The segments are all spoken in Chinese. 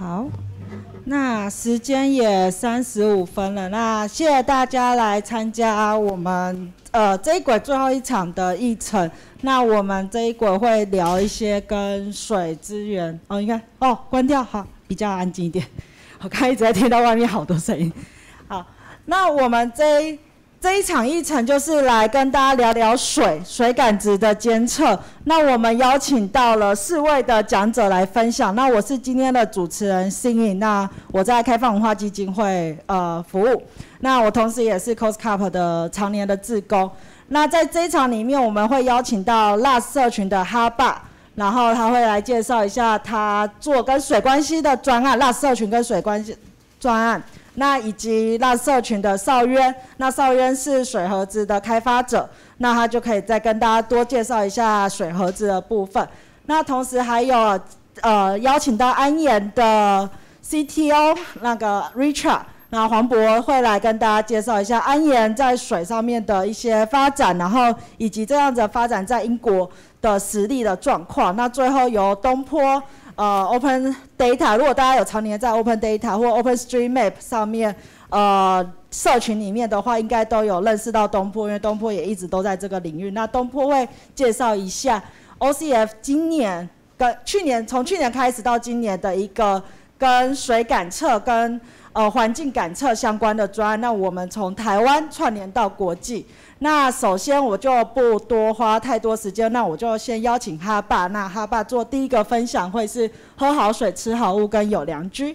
好，那时间也35分了，那谢谢大家来参加我们这一轨最后一场的议程。那我们这一轨会聊一些跟水资源你看关掉好，比较安静一点。我刚才一直在听到外面好多声音。好，那我们这一场议程就是来跟大家聊聊水感值的监测。那我们邀请到了4位的讲者来分享。那我是今天的主持人心颖，那我在开放文化基金会服务。那我同时也是 COSCUP 的常年的志工。那在这一场里面，我们会邀请到 LUS 社群的哈爸，然后他会来介绍一下他做跟水关系的专案，LUS 社群跟水关系专案。那以及LUS社群的邵渊，那邵渊是水盒子的开发者，那他就可以再跟大家多介绍一下水盒子的部分。那同时还有邀请到安研的 CTO 那个 Richard， 那黄渤会来跟大家介绍一下安研在水上面的一些发展，然后以及这样子的发展在英国的实力的状况。那最后由东坡Open Data， 如果大家有常年在 Open Data 或 OpenStreetMap 上面社群里面的话，应该都有认识到东坡，因为东坡也一直都在这个领域。那东坡会介绍一下 OCF 今年跟从去年开始到今年的一个跟水感测跟环境感测相关的专案。那我们从台湾串联到国际。那首先我就不多花太多时间，那我就先邀请哈爸。那哈爸做第一个分享会是喝好水、吃好物跟有良居。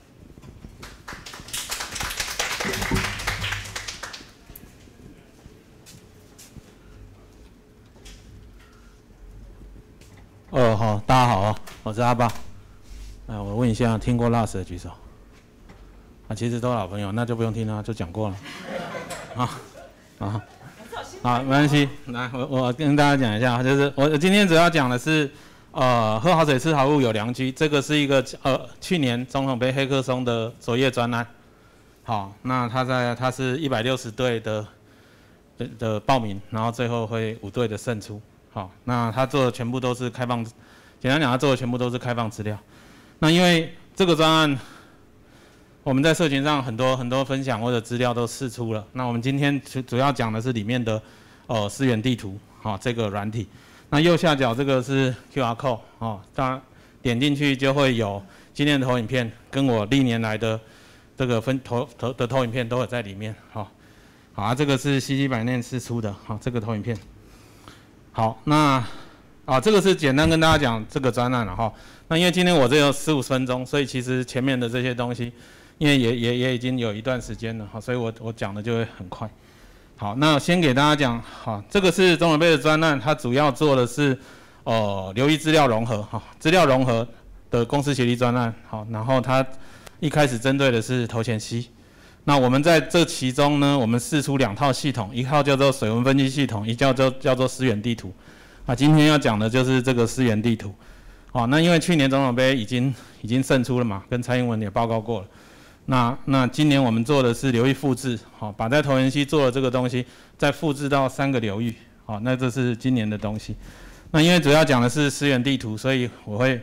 好，大家好我是哈爸。我问一下，听过 LUS 的举手。其实都老朋友，那就不用听了，就讲过了。好，没关系。来，我跟大家讲一下，就是我今天主要讲的是，喝好水、吃好物有良居。这个是一个去年总统杯黑客松的卓越专案。好，那他是160队的报名，然后最后会5队的胜出。好，那他做的全部都是开放，简单讲，他做的全部都是开放资料。那因为这个专案，我们在社群上很多分享或者资料都释出了。那我们今天主要讲的是里面的思源地图，这个软体。那右下角这个是 QR code，大家点进去就会有今天的投影片，跟我历年来的这个投影片都有在里面。好，这个是CC百念释出的，这个投影片。好，那这个是简单跟大家讲这个专案了哈。那因为今天我这有15分钟，所以其实前面的这些东西，因为也已经有一段时间了，所以我讲的就会很快。好，那先给大家讲，这个是中文杯的专案，它主要做的是流域资料融合，资料融合的公司协力专案。好，然后它一开始针对的是头前溪。那我们在这其中呢，我们释出2套系统，一套叫做水文分析系统，一叫做思源地图。今天要讲的就是这个思源地图。那因为去年总统杯已经胜出了嘛，跟蔡英文也报告过了。那今年我们做的是流域复制，把在头前溪做的这个东西再复制到3个流域。那这是今年的东西。那因为主要讲的是思源地图，所以我会，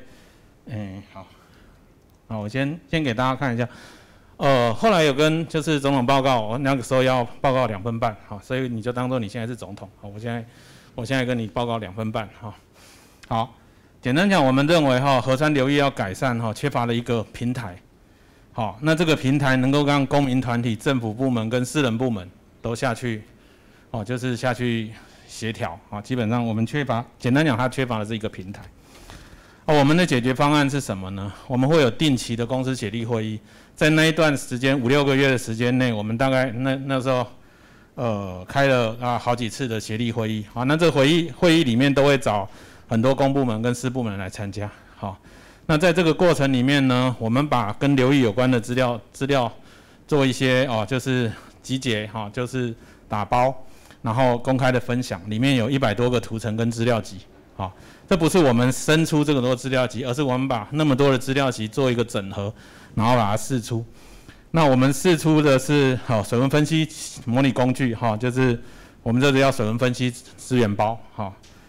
好，我先给大家看一下。后来有跟就是总统报告，我那个时候要报告2分半，所以你就当做你现在是总统，我现在跟你报告2分半，好，简单讲，我们认为河川流域要改善，缺乏了一个平台，好，那这个平台能够让公民团体、政府部门跟私人部门都下去，就是下去协调，基本上我们缺乏，简单讲，它缺乏的是一个平台。我们的解决方案是什么呢？我们会有定期的公司协力会议，在那一段时间5-6个月的时间内，我们大概那时候开了好几次的协力会议。好，那这会议里面都会找很多公部门跟私部门来参加。好，那在这个过程里面呢，我们把跟流域有关的资料做一些就是集结，就是打包，然后公开的分享，里面有100多个图层跟资料集。好，这不是我们生出这么多资料集，而是我们把那么多的资料集做一个整合，然后把它释出。那我们释出的是水文分析模拟工具，就是我们这里叫水文分析资源包。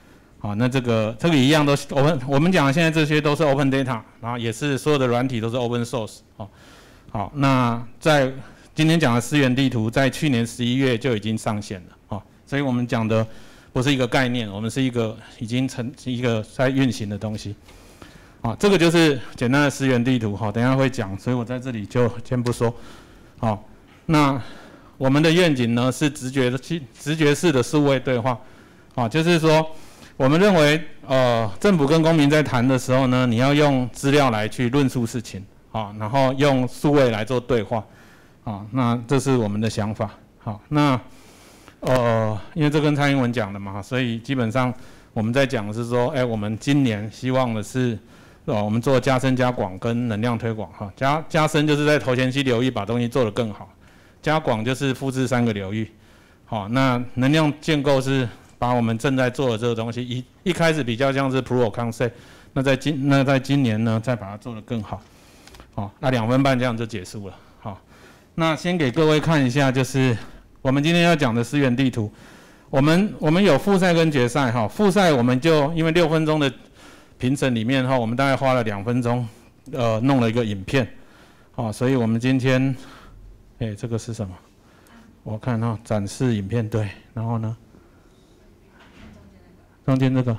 好，那这个一样都是我们讲的现在这些都是 open data， 然后也是所有的软体都是 open source。好，那在今天讲的思源地图，在去年11月就已经上线了。所以我们讲的不是一个概念，我们是一个已经一个在运行的东西。这个就是简单的思源地图。等一下会讲，所以我在这里就先不说。好，那我们的愿景呢是直觉式的数位对话。就是说。我们认为，政府跟公民在谈的时候呢，你要用资料来去论述事情，然后用数位来做对话，那这是我们的想法。好，那因为这跟蔡英文讲的嘛，所以基本上我们在讲的是说，我们今年希望的是，我们做加深加广跟能量推广。加深就是在头前期流域把东西做得更好，加广就是复制3个流域。好，那能量建构是。把我们正在做的这个东西，一开始比较像是 proof of concept， 那在今年呢，再把它做得更好。那2分半这样就结束了。好，那先给各位看一下，就是我们今天要讲的思源地图。我们有复赛跟决赛。复赛我们就因为6分钟的评审里面我们大概花了2分钟，弄了一个影片。所以我们今天，这个是什么？我看展示影片对，然后呢？中间这个，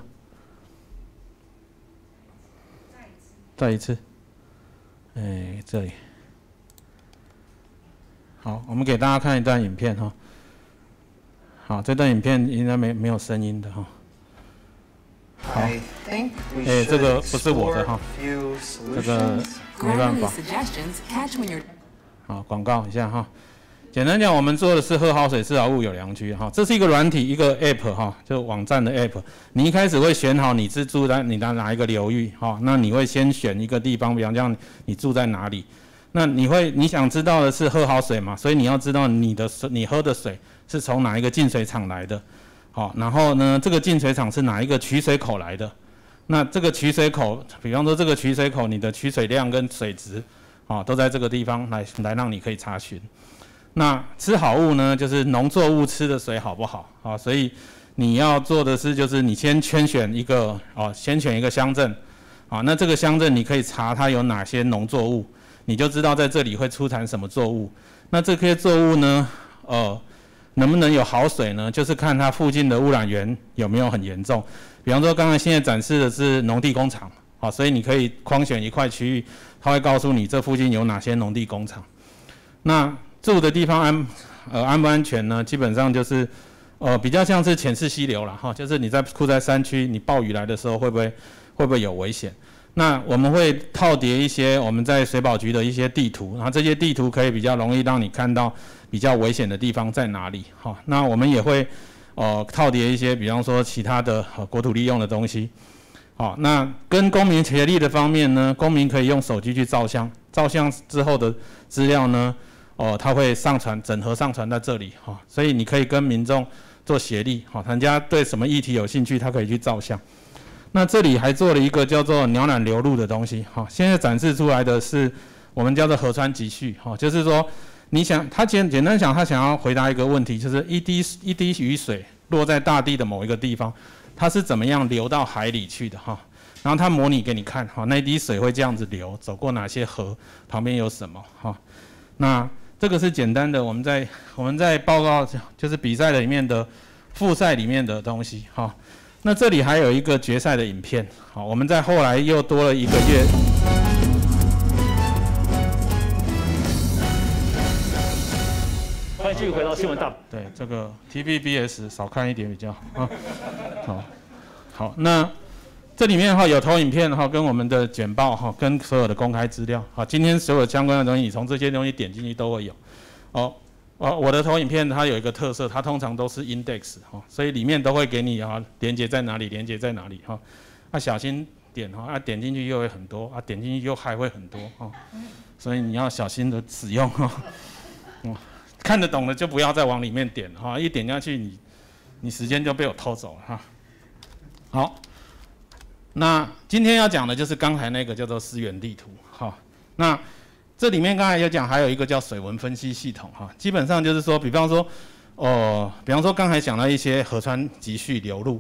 再一次，这里，好，我们给大家看一段影片好，这段影片应该没有声音的好，这个不是我的这个没办法。好，广告一下简单讲，我们做的是喝好水、吃好物、有良居。这是一个软体，一个 app 就网站的 app。你一开始会选好你是住在你的哪一个流域那你会先选一个地方，比方讲你住在哪里。那你想知道的是喝好水嘛？所以你要知道你喝的水是从哪一个净水厂来的。然后呢，这个净水厂是哪一个取水口来的？那这个取水口，比方说这个取水口，你的取水量跟水质都在这个地方来让你可以查询。那吃好物呢，就是农作物吃的水好不好所以你要做的是，就是你先选一个乡镇那这个乡镇你可以查它有哪些农作物，你就知道在这里会出产什么作物。那这些作物呢，能不能有好水呢？就是看它附近的污染源有没有很严重。比方说，刚才现在展示的是农地工厂所以你可以框选一块区域，它会告诉你这附近有哪些农地工厂。那住的地方安不安全呢？基本上就是比较像是浅式溪流啦就是你住在山区，你暴雨来的时候会不会有危险？那我们会套叠一些我们在水保局的一些地图，然后这些地图可以比较容易让你看到比较危险的地方在哪里那我们也会套叠一些，比方说其他的国土利用的东西。那跟公民协力的方面呢，公民可以用手机去照相，照相之后的资料呢，它会整合上传在这里所以你可以跟民众做协力人家对什么议题有兴趣，他可以去照相。那这里还做了一个叫做鸟览流露的东西现在展示出来的是我们叫做河川集序就是说他简单讲，他想要回答一个问题，就是一滴雨水落在大地的某一个地方，它是怎么样流到海里去的然后他模拟给你看那一滴水会这样子流，走过哪些河，旁边有什么那这个是简单的，我们在报告就是比赛里面的复赛里面的东西那这里还有一个决赛的影片我们在后来又多了1个月。 欢迎继续回到新闻大。 对，这个 TVBS 少看一点比较好，那这里面有投影片跟我们的简报跟所有的公开资料今天所有相关的东西，你从这些东西点进去都会有我的投影片它有一个特色，它通常都是 index 所以里面都会给你连接在哪里，连接在哪里小心点点进去又会很多点进去又还会很多所以你要小心的使用看得懂的就不要再往里面点一点下去你时间就被我偷走了好，那今天要讲的就是刚才那个叫做思源地图那这里面刚才有讲，还有一个叫水文分析系统基本上就是说，比方说刚才讲到一些河川集序流露，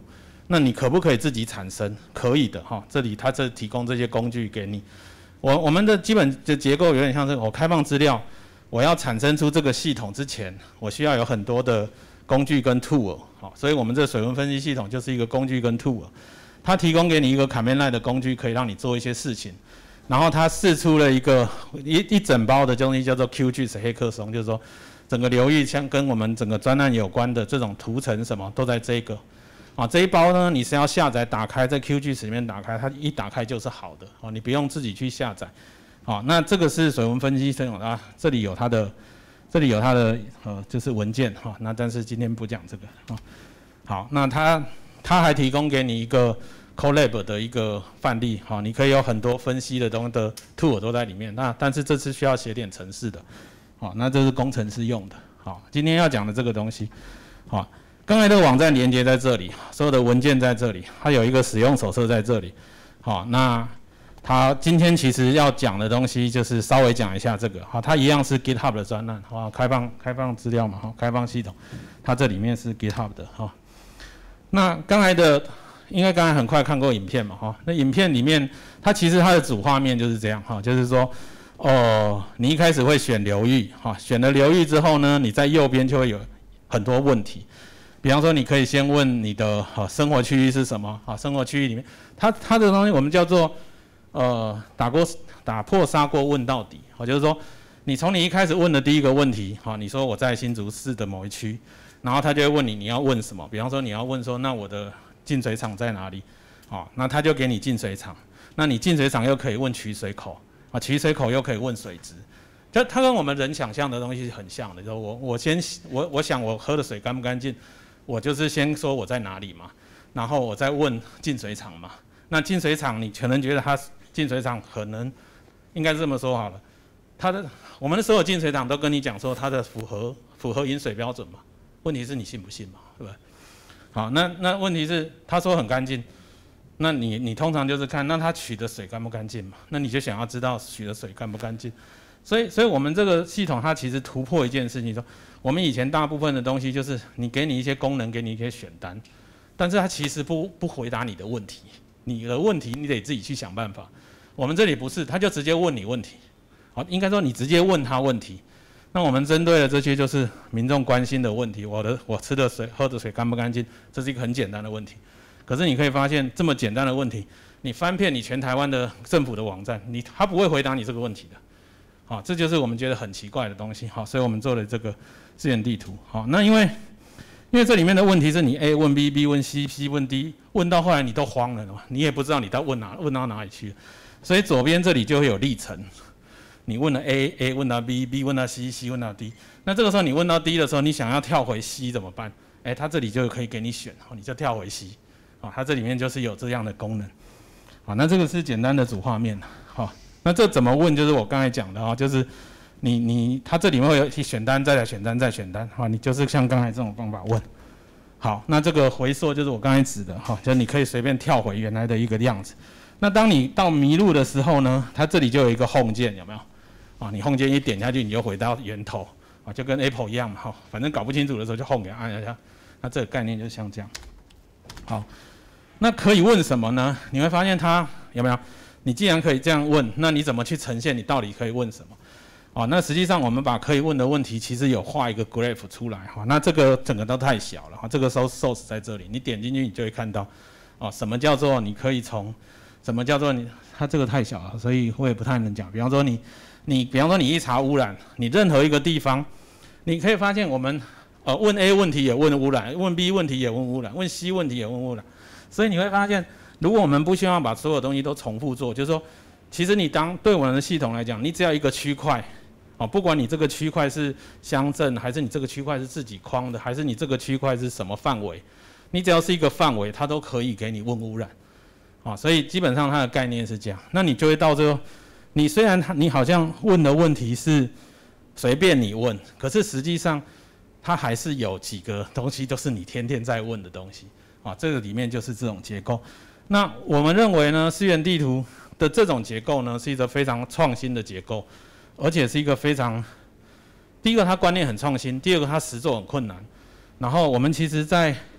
那你可不可以自己产生？可以的哈，这里它这提供这些工具给你。我们的基本的结构有点像是我开放资料，我要产生出这个系统之前，我需要有很多的工具跟 tool， 好，所以我们这水文分析系统就是一个工具跟 tool， 它提供给你一个 command line 的工具，可以让你做一些事情。然后它释出了一整包的东西，叫做 QGIS 黑客松，就是说整个流域像跟我们整个专案有关的这种图层什么都在这个。这一包呢，你是要下载打开，在 QGIS 里面打开，它一打开就是好的，你不用自己去下载。那这个是水文分析系统啊，这里有它的就是文件那但是今天不讲这个好，那它还提供给你一个 Colab 的一个范例你可以有很多分析的东西的 tool 都在里面。但是这次需要写点程式的那这是工程师用的今天要讲的这个东西刚才的网站连接在这里，所有的文件在这里，它有一个使用手册在这里。那它今天其实要讲的东西就是稍微讲一下这个。它一样是 GitHub 的专案，开放资料嘛，开放系统，它这里面是 GitHub 的那刚才很快看过影片嘛那影片里面它其实它的主画面就是这样就是说你一开始会选流域选了流域之后呢，你在右边就会有很多问题。比方说，你可以先问你的生活区域是什么生活区域里面，它的东西我们叫做打破砂锅问到底就是说，你从你一开始问的第一个问题你说我在新竹市的某一区，然后他就会问你要问什么。比方说你要问说，那我的净水厂在哪里那他就给你净水厂，那你净水厂又可以问取水口取水口又可以问水质。就它跟我们人想象的东西很像的，就是我想我喝的水干不干净。我就是先说我在哪里嘛，然后我再问净水厂嘛。那净水厂你可能觉得它净水厂可能应该这么说好了，我们的所有净水厂都跟你讲说它的符合饮水标准嘛。问题是你信不信嘛，对不对？好，那问题是他说很干净，那你通常就是看那他取的水干不干净嘛，那你就想要知道取的水干不干净。所以我们这个系统它其实突破一件事情，说我们以前大部分的东西就是给你一些功能，给你一些选单，但是它其实不回答你的问题，你的问题你得自己去想办法。我们这里不是，他就直接问你问题，应该说你直接问他问题。那我们针对的这些就是民众关心的问题，我吃的水喝的水干不干净，这是一个很简单的问题。可是你可以发现这么简单的问题，你翻遍你全台湾的政府的网站，他不会回答你这个问题的。这就是我们觉得很奇怪的东西。所以我们做了这个资源地图。那因为这里面的问题是你 A 问 B，B 问 C，C 问 D， 问到后来你都慌了，你也不知道你到问到哪里去了。所以左边这里就会有历程，你问了 A 问到 B，B 问到 C，C 问到 D。那这个时候你问到 D 的时候，你想要跳回 C 怎么办？它这里就可以给你选，你就跳回 C。它这里面就是有这样的功能。那这个是简单的主画面。那这怎么问？就是我刚才讲的就是它这里面会有选单，再来选单，再选单你就是像刚才这种方法问。好，那这个回溯就是我刚才指的就是你可以随便跳回原来的一个样子。那当你到迷路的时候呢，它这里就有一个 home 键，有没有？你 home 键一点下去，你就回到源头就跟 Apple 一样嘛反正搞不清楚的时候就 home 给按一下。那这个概念就像这样。好，那可以问什么呢？你会发现它有没有？你既然可以这样问，那你怎么去呈现你到底可以问什么？那实际上我们把可以问的问题其实有画一个 graph 出来那这个整个都太小了这个 source 在这里，你点进去你就会看到什么叫做你可以从什么叫做它这个太小了，所以我也不太能讲。比方说你一查污染，你任何一个地方，你可以发现我们问 A 问题也问污染，问 B 问题也问污染，问 C 问题也问污染，所以你会发现。如果我们不希望把所有东西都重复做，就是说，其实你对我们的系统来讲，你只要一个区块，不管你这个区块是乡镇，还是你这个区块是自己框的，还是你这个区块是什么范围，你只要是一个范围，它都可以给你问污染，所以基本上它的概念是这样。那你就会到最后，你虽然你好像问的问题是随便你问，可是实际上它还是有几个东西都是你天天在问的东西，这个里面就是这种结构。那我们认为呢，资源地图的这种结构呢，是一个非常创新的结构，而且是一个非常，第一个它观念很创新，第二个它实作很困难。然后我们其实因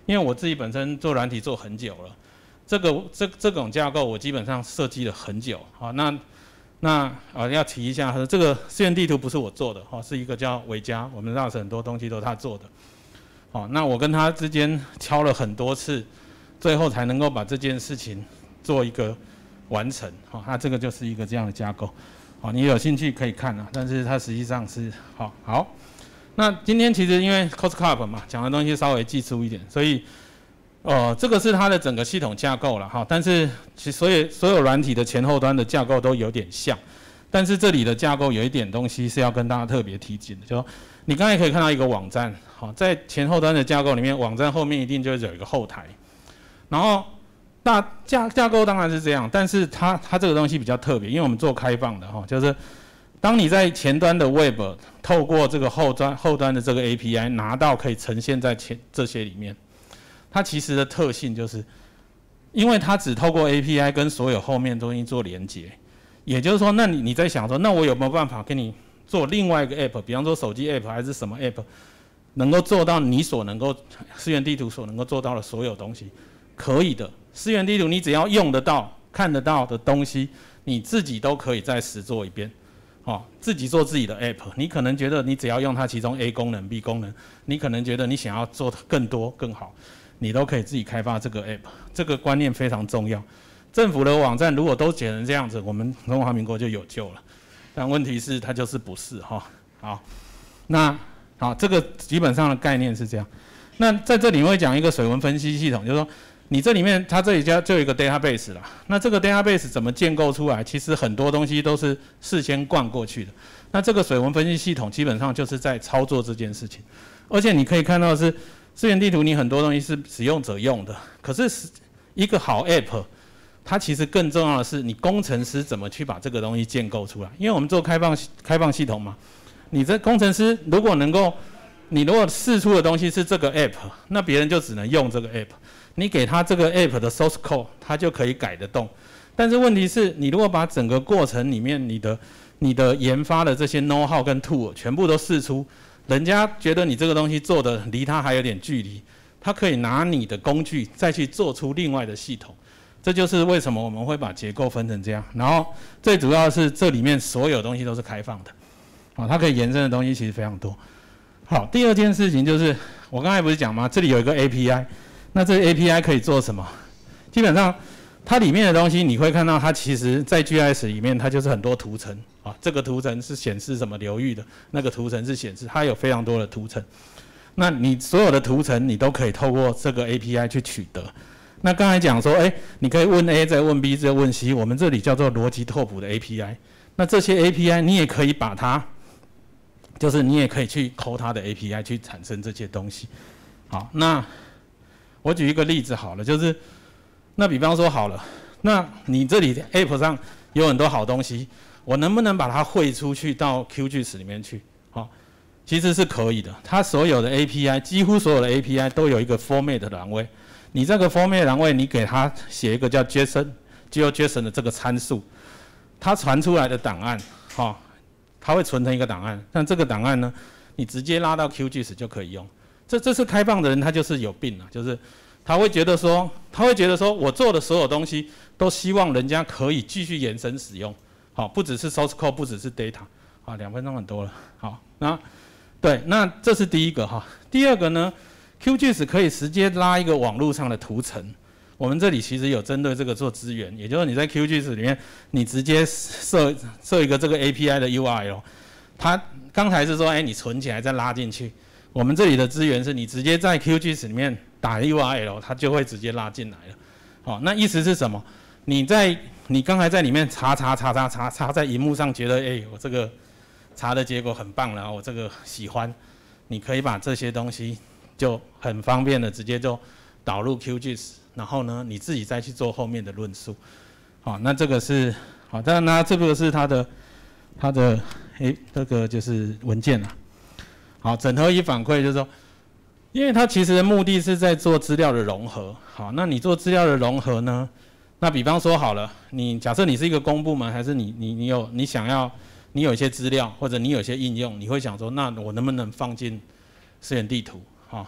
因为我自己本身做软体做很久了，这种架构我基本上设计了很久。好，要提一下，这个思源地图不是我做的，是一个叫维嘉，我们那时很多东西都是他做的。好，那我跟他之间敲了很多次，最后才能够把这件事情做一个完成。好，那这个就是一个这样的架构。好，你有兴趣可以看啊，但是它实际上是好。那今天其实因为 COSCUP 嘛，讲的东西稍微技术一点，所以这个是它的整个系统架构了哈。但是其实所有软体的前后端的架构都有点像，但是这里的架构有一点东西是要跟大家特别提醒的，就说你刚才可以看到一个网站，好，在前后端的架构里面，网站后面一定就是有一个后台，然后架构当然是这样，但是它这个东西比较特别，因为我们做开放的哈，就是当你在前端的 Web 透过这个后端的这个 API 拿到可以呈现在这些里面，它其实的特性就是，因为它只透过 API 跟所有后面东西做连接，也就是说，那你在想说，那我有没有办法给你做另外一个 App， 比方说手机 App 还是什么 App， 能够做到你所能够思源地图所能够做到的所有东西？可以的，思源地图你只要用得到、看得到的东西，你自己都可以再实做一遍。自己做自己的 App， 你可能觉得你只要用它其中 A 功能、B 功能，你可能觉得你想要做更多、更好，你都可以自己开发这个 App。这个观念非常重要。政府的网站如果都写成这样子，我们中华民国就有救了。但问题是它就是不是哈。好，那好，这个基本上的概念是这样。那在这里会讲一个水文分析系统，就是说你这里面它这里就有一个 database 啦。那这个 database 怎么建构出来？其实很多东西都是事先灌过去的。那这个水文分析系统基本上就是在操作这件事情。而且你可以看到是思源地图，你很多东西是使用者用的，可是一个好 app。它其实更重要的是，你工程师怎么去把这个东西建构出来？因为我们做开放系统嘛，你这工程师如果能够，你如果释出的东西是这个 app， 那别人就只能用这个 app。你给他这个 app的 source code， 他就可以改得动。但是问题是，你如果把整个过程里面你的研发的这些 know how 跟 tool 全部都释出，人家觉得你这个东西做的离他还有点距离，他可以拿你的工具再去做出另外的系统。这就是为什么我们会把结构分成这样，然后最主要是这里面所有东西都是开放的，它可以延伸的东西其实非常多。好，第二件事情就是我刚才不是讲吗？这里有一个 API， 那这个 API 可以做什么？基本上它里面的东西你会看到，它其实在 GIS 里面它就是很多图层啊，这个图层是显示什么流域的，那个图层是显示它有非常多的图层。那你所有的图层你都可以透过这个 API 去取得。那刚才讲说，你可以问 A 再问 B 再问 C， 我们这里叫做逻辑拓扑的 API。那这些 API 你也可以把它，就是你也可以去抠它的 API 去产生这些东西。好，那我举一个例子好了，就是那比方说好了，那你这里 App 上有很多好东西，我能不能把它汇出去到 QGIS 里面去？好，其实是可以的。它所有的 API， 几乎所有的 API 都有一个 format 的栏位。你这个 format 栏位，你给它写一个叫 GeoJSON 的这个参数，它传出来的档案，它会存成一个档案。那这个档案呢，你直接拉到 QGIS 就可以用。这是开放的人，他就是有病啊，就是他会觉得说我做的所有东西都希望人家可以继续延伸使用，好，不只是 source code， 不只是 data， 好，2分钟很多了，好，那这是第一个哈。第二个呢？ QGIS 可以直接拉一个网络上的图层，我们这里其实有针对这个做资源，也就是你在 QGIS 里面，你直接设一个这个 API 的 URL， 它刚才是说，你存起来再拉进去，我们这里的资源是你直接在 QGIS 里面打 URL， 它就会直接拉进来了。好，那意思是什么？你刚才在里面查在荧幕上，觉得我这个查的结果很棒了，我这个喜欢，你可以把这些东西。 就很方便的直接就导入 QGIS， 然后呢你自己再去做后面的论述。好，那这个是好，当然呢这个是它的这个就是文件啦。好，整合与反馈就是说，因为它其实的目的是在做资料的融合。好，那你做资料的融合呢？那比方说好了，你假设你是一个公部门，还是你有一些资料，或者你有一些应用，你会想说，那我能不能放进思源地图？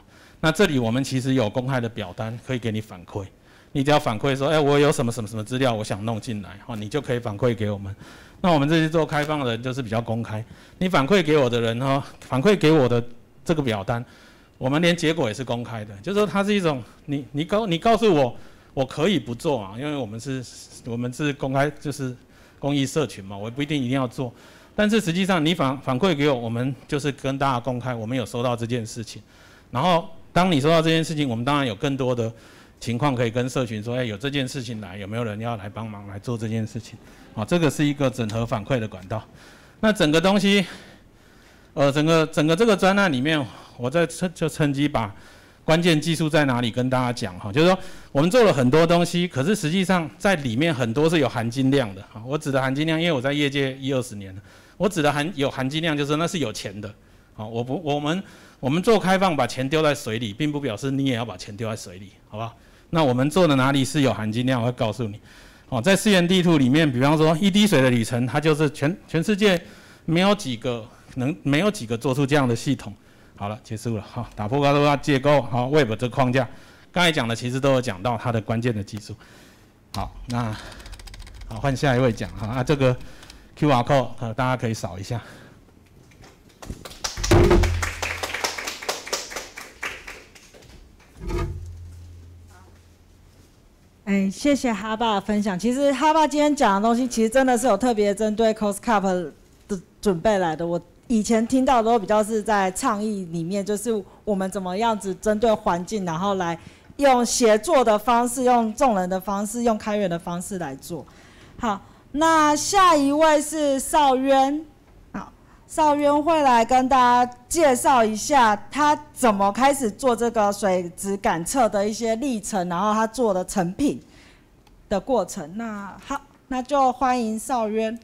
那这里我们其实有公开的表单可以给你反馈，你只要反馈说，我有什么什么什么资料我想弄进来，你就可以反馈给我们。那我们这些做开放的人就是比较公开，你反馈给我的人反馈给我的这个表单，我们连结果也是公开的，就是说它是一种你告诉我，我可以不做啊，因为我们是公开，就是公益社群嘛，我不一定要做，但是实际上你反馈给我，我们就是跟大家公开，我们有收到这件事情，然后当你收到这件事情，我们当然有更多的情况可以跟社群说，有这件事情来，有没有人要来帮忙来做这件事情？这个是一个整合反馈的管道。那整个东西，整个这个专案里面，我就趁机把关键技术在哪里跟大家讲哈，就是说我们做了很多东西，可是实际上在里面很多是有含金量的。我指的含金量，因为我在业界20-20年了，我指的有含金量就是那是有钱的。我们做开放把钱丢在水里，并不表示你也要把钱丢在水里，好不好？那我们做的哪里是有含金量，我会告诉你。在思源地图里面，比方说一滴水的里程，它就是全世界没有几个做出这样的系统。好了，结束了。好，打破高度化结构，好 ，Web 这个框架，刚才讲的其实都有讲到它的关键的技术。好，那好换下一位讲哈，这个 QR code 大家可以扫一下。 谢谢哈爸的分享。其实哈爸今天讲的东西，其实真的是有特别针对 COSCUP 的准备来的。我以前听到的都比较是在倡议里面，就是我们怎么样子针对环境，然后来用协作的方式，用众人的方式，用开源的方式来做。好，那下一位是邵渊。好，邵渊会来跟大家介绍一下他怎么开始做这个水质感测的一些历程，然后他做的成品的过程。那好，那就欢迎邵渊。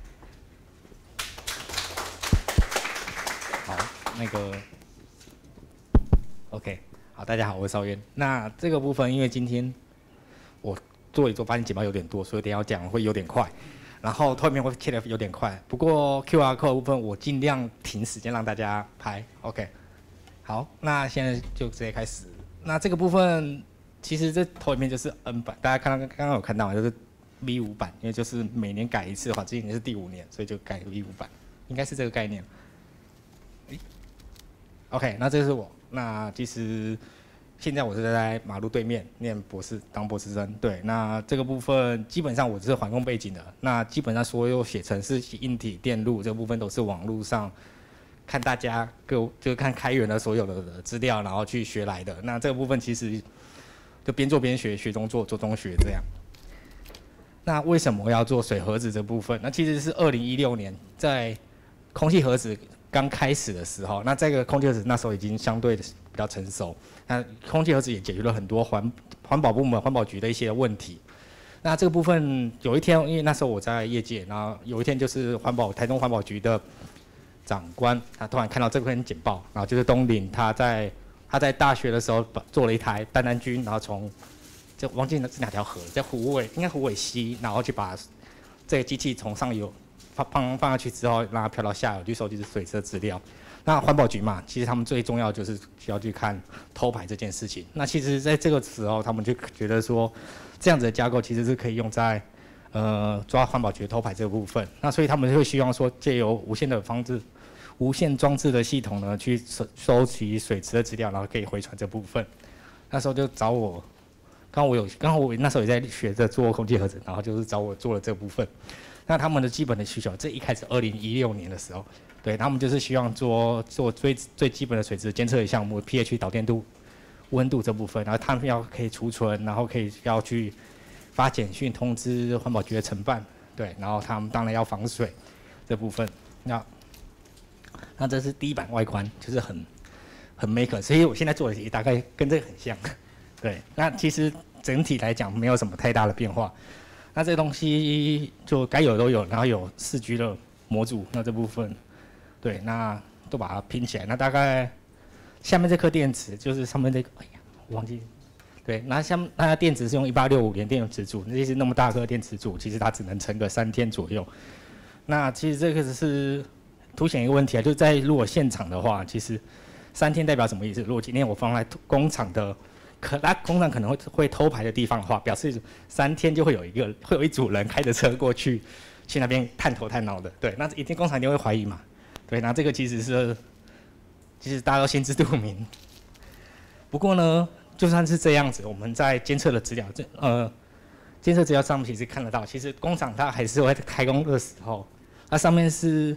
好，OK， 好，大家好，我是邵渊。那这个部分，因为今天我做一做，发现简报有点多，所以等一下讲会有点快，然后后面会切得有点快。不过 QR code 部分，我尽量停时间让大家拍。OK， 好，那现在就直接开始。那这个部分，其实这头里面就是 N 版，大家刚刚有看到，就是 V5 版，因为就是每年改一次的话，今年是第5年，所以就改 V5 版，应该是这个概念。OK， 那这是我。那其实现在我是在马路对面念博士，当博士生。对，那这个部分基本上我是环工背景的。那基本上所有写程式、硬体、电路这个部分都是网络上看大家就看开源的所有的资料，然后去学来的。那这个部分其实就边做边学，学中做，做中学这样。那为什么要做水盒子这部分？那其实是2016年在空气盒子刚开始的时候，那这个空气盒子那时候已经相对的比较成熟，那空气盒子也解决了很多环保部门、环保局的一些问题。那这个部分有一天，因为那时候我在业界，然后有一天就是台中环保局的长官，他突然看到这篇简报，然后就是东岭他在大学的时候做了一台丹丹菌，然后从就忘记是哪条河，在应该虎尾溪，然后去把这个机器从上游放下去之后，让它飘到下游去收集水质的资料。那环保局嘛，其实他们最重要就是需要去看偷排这件事情。那其实在这个时候，他们就觉得说，这样子的架构其实是可以用在抓环保局偷排这个部分。那所以他们会希望说，借由无线装置的系统呢，去收集水质的资料，然后可以回传这部分。那时候就找我，刚好我那时候也在学着做空气盒子，然后就是找我做了这部分。那他们的基本的需求，这一开始2016年的时候，对他们就是希望做最基本的水质监测的项目 ，pH 导电度、温度这部分，然后他们可以储存，然后要去发简讯通知环保局的承办，对，然后他们当然要防水这部分。那这是第一版外观，就是很 maker， 所以我现在做的也大概跟这个很像，对。那其实整体来讲没有什么太大的变化。那这东西就该有都有，然后有4G 的模组，那这部分，对，那都把它拼起来。那大概下面这颗电池就是上面这个，哎呀，我忘记，对，那电池是用1865联电池组，其实那么大颗电池组，其实它只能撑个3天左右。那其实这个是凸显一个问题啊，就是如果现场的话，其实 3天代表什么意思？如果今天我放在工厂的，工厂可能会偷排的地方的话，表示3天就会有一组人开着车过去那边探头探脑的。对，那一定工厂一定会怀疑嘛。对，那这个其实大家都心知肚明。不过呢，就算是这样子，我们在监测的资料，监测资料上面其实看得到，其实工厂它还是会开工的时候，它上面是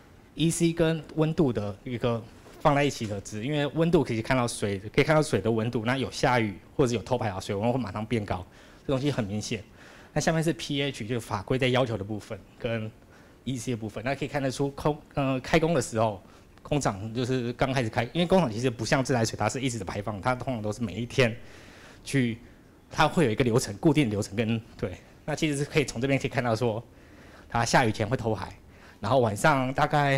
EC 跟温度的一个放在一起的值，因为温度可以看到水的温度，那有下雨或者有偷排的水温会马上变高，这东西很明显。那下面是 pH， 就是法规在要求的部分跟 EC 的部分，那可以看得出开工的时候。工厂就是刚开始开，因为工厂其实不像自来水，它是一直的排放，它通常都是每一天它会有一个流程，固定的流程对。那其实是可以从这边可以看到说，它下雨前会偷排，然后晚上大概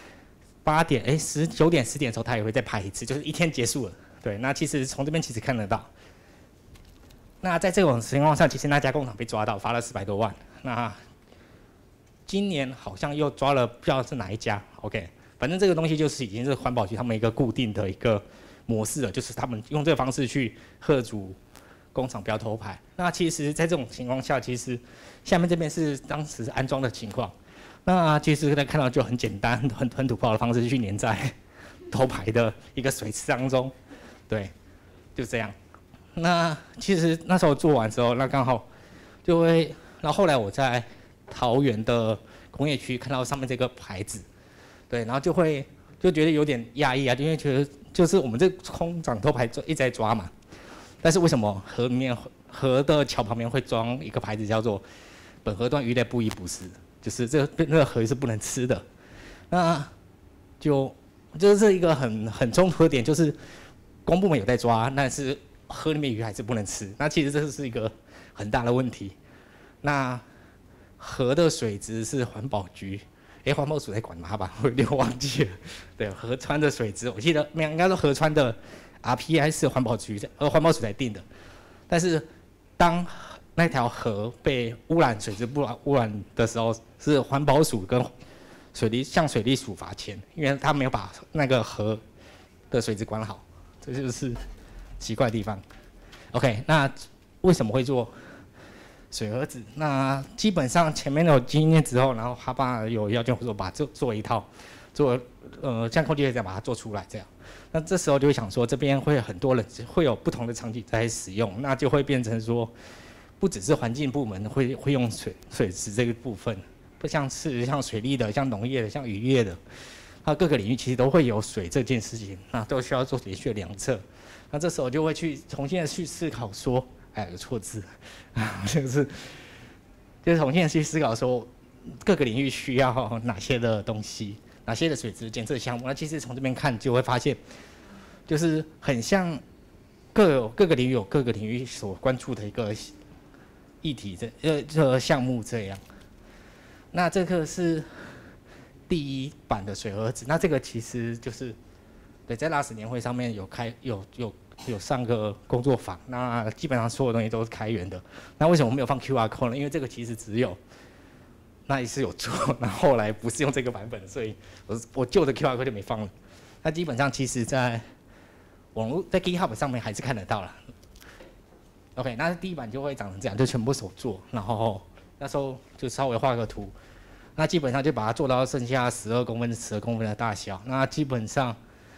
9点10点的时候，它也会再排一次，就是一天结束了。对，那其实从这边其实看得到。那在这种情况下，其实那家工厂被抓到，罚了400多万。那今年好像又抓了，不知道是哪一家 ，OK。反正这个东西就是已经是环保局他们一个固定的一个模式了，就是他们用这个方式去嚇阻工厂不要偷排。那其实，在这种情况下，其实下面这边是当时安装的情况。那其实大家看到就很简单、很土炮的方式去粘在偷排的一个水池当中，对，就这样。那其实那时候做完之后，那刚好就会，然后后来我在桃园的工业区看到上面这个牌子。对，然后就觉得有点压抑啊，因为觉得就是我们这工厂偷排一直在抓嘛，但是为什么河的桥旁边会装一个牌子叫做“本河段鱼类不宜捕食”，就是那个河是不能吃的，那就是一个很冲突的点，就是公部门有在抓，但是河里面鱼还是不能吃，那其实这是一个很大的问题。那河的水质是环保局。环保署在管嘛吧，我有点忘记了。对，河川的水质，我记得应该说河川的 RPI 是环保署在定的。但是当那条河被水质污染的时候，是环保署跟向水利署罚钱，因为他没有把那个河的水质管好，这就是奇怪的地方。OK， 那为什么会做？水盒子，那基本上前面有经验之后，然后他爸有要求说把这做一套，像空气这样把它做出来这样。那这时候就会想说，这边会有很多人会有不同的场景在使用，那就会变成说，不只是环境部门会用水质这个部分，不像水利的、像农业的、像渔业的，它各个领域其实都会有水这件事情，那都需要做连续的量测。那这时候就会重新的去思考说。有错字，就是重新去思考说各个领域需要哪些的东西，哪些的水质监测项目。那其实从这边看就会发现，就是很像各个领域有各个领域所关注的一个议题这个项目这样。那这个是第1版的水盒子，那这个其实就是对在拉屎年会上面有上个工作坊，那基本上所有东西都是开源的。那为什么我没有放 QR code 呢？因为这个其实只有那一次有做，那后来不是用这个版本，所以我旧的 QR code 就没放了。那基本上其实在网络在 GitHub 上面还是看得到了。OK， 那第1版就会长成这样，就全部手做，然后那时候就稍微画个图，那基本上就把它做到剩下12公分的大小。那基本上，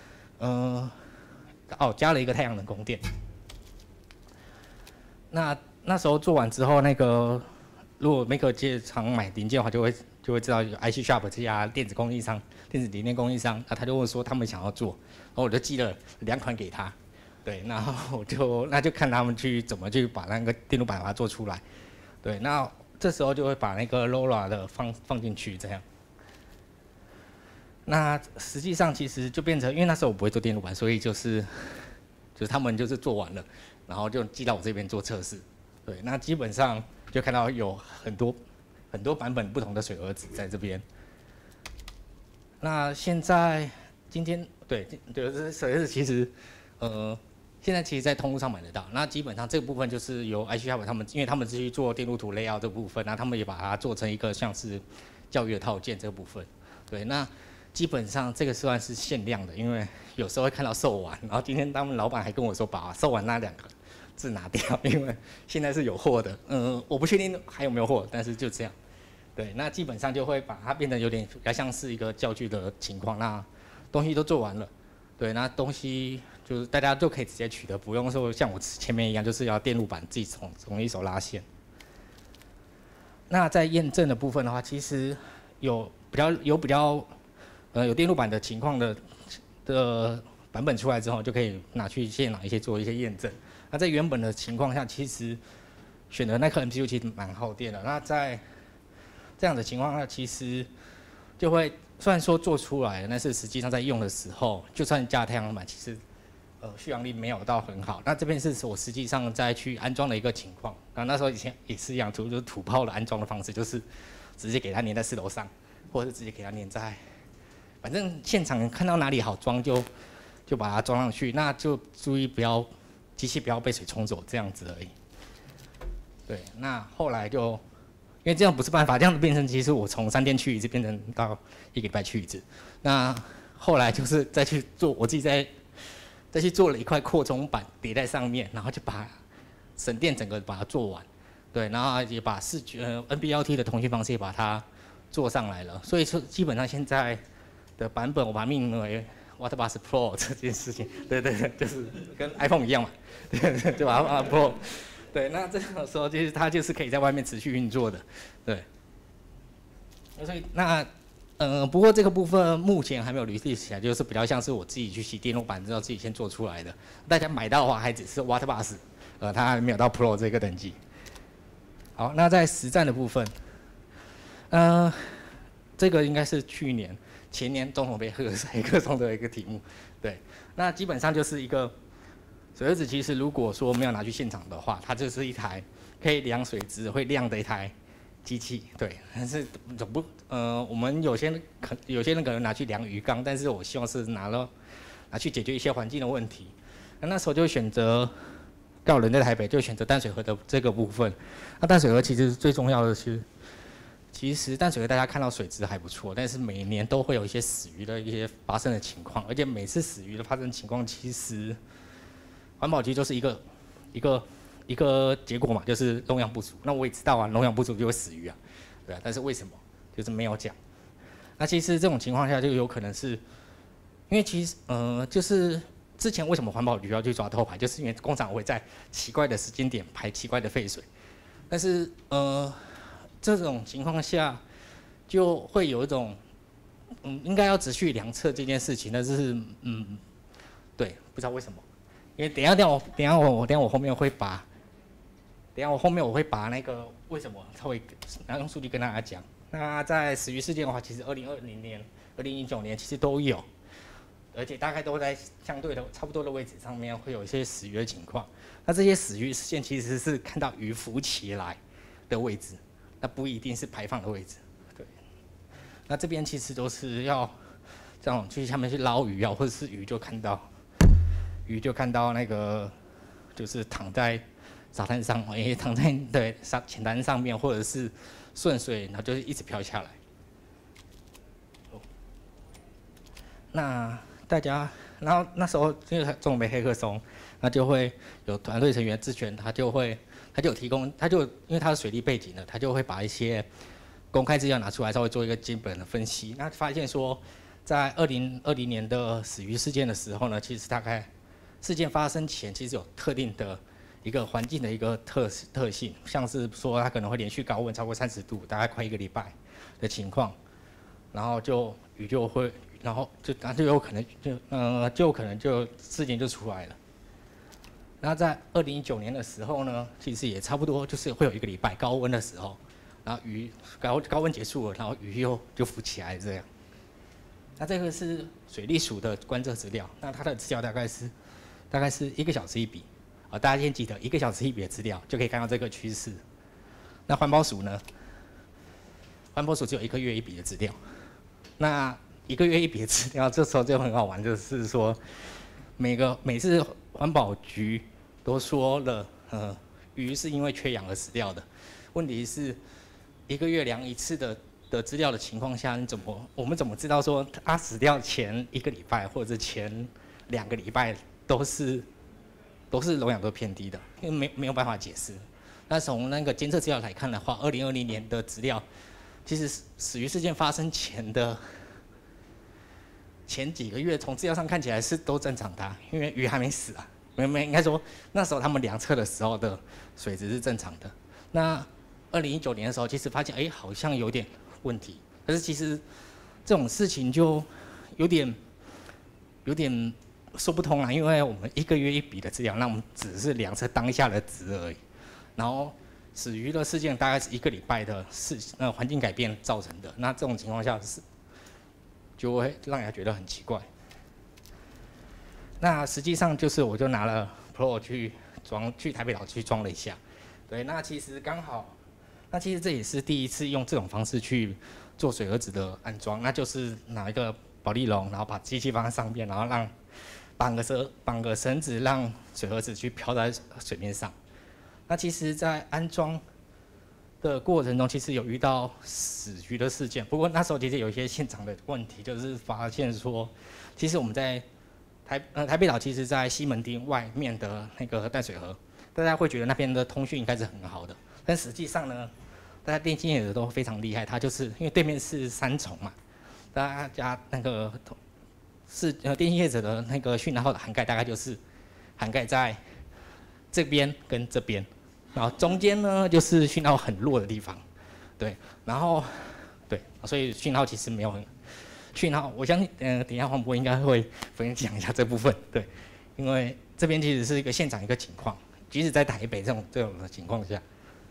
加了一个太阳能供电。那时候做完之后，如果每个厂买零件的话，就会知道有 IC Shop 这家电子零件供应商，他就问说他们想要做，然后我就寄了2款给他，对，然后那就看他们怎么去把那个电路板把它做出来，对，那这时候就会把那个 LoRa 的放进去这样。那实际上其实就变成，因为那时候我不会做电路板，所以就是他们就是做完了，然后就寄到我这边做测试。对，那基本上就看到有很多版本不同的水盒子在这边。那今天这水盒子其实现在其实在通路上买得到。那基本上这个部分就是由 IC Hub 他们，因为他们是去做电路图 layout 这部分，那他们也把它做成一个像是教育的套件这个部分。对，那基本上这个算是限量的，因为有时候会看到售完，然后今天他们老板还跟我说把售完那2个字拿掉，因为现在是有货的。我不确定还有没有货，但是就这样。对，那基本上就会把它变得有点比较像是一个教具的情况。那东西都做完了，对，那东西就是大家就可以直接取得，不用说像我前面一样，就是要电路板自己从一手拉线。那在验证的部分的话，其实有电路板的情况的版本出来之后，就可以拿去现场做一些验证。那在原本的情况下，其实选的那颗 MCU 其实蛮耗电的。那在这样的情况下，其实就会虽然说做出来了，但是实际上在用的时候，就算加太阳能板，其实续航力没有到很好。那这边是我实际上在去安装的一个情况。那时候以前也是一样，就是土炮的安装的方式，就是直接给它粘在4楼上，或者是直接给它粘在，反正现场看到哪里好装就把它装上去。那就注意机器不要被水冲走这样子而已。对，那后来就因为这样不是办法，这样的变成其实我从3天去一次变成到1个礼拜去一次。那后来就是再去做，我自己再去做了一块扩充板叠在上面，然后就把省电整个把它做完。对，然后也把NB-LT 的通讯方式也把它做上来了。所以说基本上现在的版本我把它命名为 WaterBus Pro 这件事情，对，就是跟 iPhone 一样嘛，对，就把它 Pro。对，那这个时候就是它就是可以在外面持续运作的，对。所以不过这个部分目前还没有release起来，就是比较像是我自己去洗电路板之后自己先做出来的。大家买到的话还只是 WaterBus， 它还没有到 Pro 这个等级。好，那在实战的部分，这个应该是前年总统杯黑客松的一个题目，对。那基本上就是一个水盒子，其实如果说没有拿去现场的话，它就是一台可以量水质会亮的一台机器，对。但是我们有些人可能拿去量鱼缸，但是我希望是拿去解决一些环境的问题。那时候就选择，刚好人在台北，就选择淡水河的这个部分。那淡水河其实最重要的是，其实淡水河大家看到水质还不错，但是每年都会有一些死鱼的一些发生的情况，而且每次死鱼的发生情况，其实环保局就是一个结果嘛，就是容量不足。那我也知道啊，容量不足就会死鱼啊，对啊。但是为什么就是没有讲？那其实这种情况下就有可能是，因为其实就是之前为什么环保局要去抓偷排，就是因为工厂会在奇怪的时间点排奇怪的废水，但是这种情况下就会有一种应该要持续量测这件事情，但是对，不知道为什么。因为等一下我后面会把那个为什么稍微用数据跟大家讲。那在死鱼事件的话，其实2020年、2019年其实都有，而且大概都在相对的差不多的位置上面会有一些死鱼的情况。那这些死鱼事件其实是看到鱼浮起来的位置，那不一定是排放的位置。对，那这边其实都是要这样去下面去捞鱼啊，或者是鱼就看到那个就是躺在沙滩上，躺在浅滩上面，或者是顺水，然后就是一直飘下来。那大家，然后那时候因为总统杯黑客松，那就会有团队成员志权，他就有提供，因为他是水利背景的，他就会把一些公开资料拿出来，稍微做一个基本的分析。那发现说，在2020年的死鱼事件的时候呢，其实大概事件发生前，其实有特定的一个环境的一个特性，像是说它可能会连续高温超过30度，大概快1个礼拜的情况，然后鱼就会，然后就有可能就事件就出来了。那在2019年的时候呢，其实也差不多就是会有1个礼拜高温的时候，然后鱼高温结束了，然后鱼就浮起来这样。那这个是水利署的观测资料，那它的资料大概是1个小时1笔，大家先记得1个小时1笔的资料就可以看到这个趋势。那环保署呢？环保署只有1个月1笔的资料。那1个月1笔的资料，这时候就很好玩，就是说每次环保局都说了，鱼是因为缺氧而死掉的。问题是1个月量一次的的资料的情况下，我们怎么知道说他死掉前1个礼拜或者是前2个礼拜都是溶氧都偏低的？因为没有办法解释。那从那个监测资料来看的话，2020年的资料，其实死鱼事件发生前几个月，从资料上看起来是都正常的因为鱼还没死啊。应该说那时候他们量测的时候的水质是正常的。那2019年的时候，其实发现好像有点问题，可是其实这种事情就有点说不通啊，因为我们1个月1笔的资料，那我们只是量测当下的值而已。然后死鱼的事件大概是1个礼拜的环境改变造成的，那这种情况下就会让人家觉得很奇怪。那实际上就是我就拿了 Pro 去台北岛去装了一下，对，那其实刚好，那其实这也是第一次用这种方式去做水盒子的安装，那就是拿一个保丽龙，然后把机器放在上面，然后让绑个绳子让水盒子去飘在水面上。那其实，在安装的过程中，其实有遇到死鱼的事件，不过那时候其实有一些现场的问题，就是发现说，其实我们在台北岛其实在西门町外面的那个淡水河，大家会觉得那边的通讯应该是很好的，但实际上呢，大家电信业者都非常厉害，它就是因为对面是3重嘛，大家那个电信业者的那个讯号的涵盖大概就是涵盖在这边跟这边，然后中间呢就是讯号很弱的地方，对，然后对，所以讯号其实没有很。讯号，我相信，等一下黄博应该会分享一下这部分，对，因为这边其实是一个现场一个情况，即使在台北这种的情况下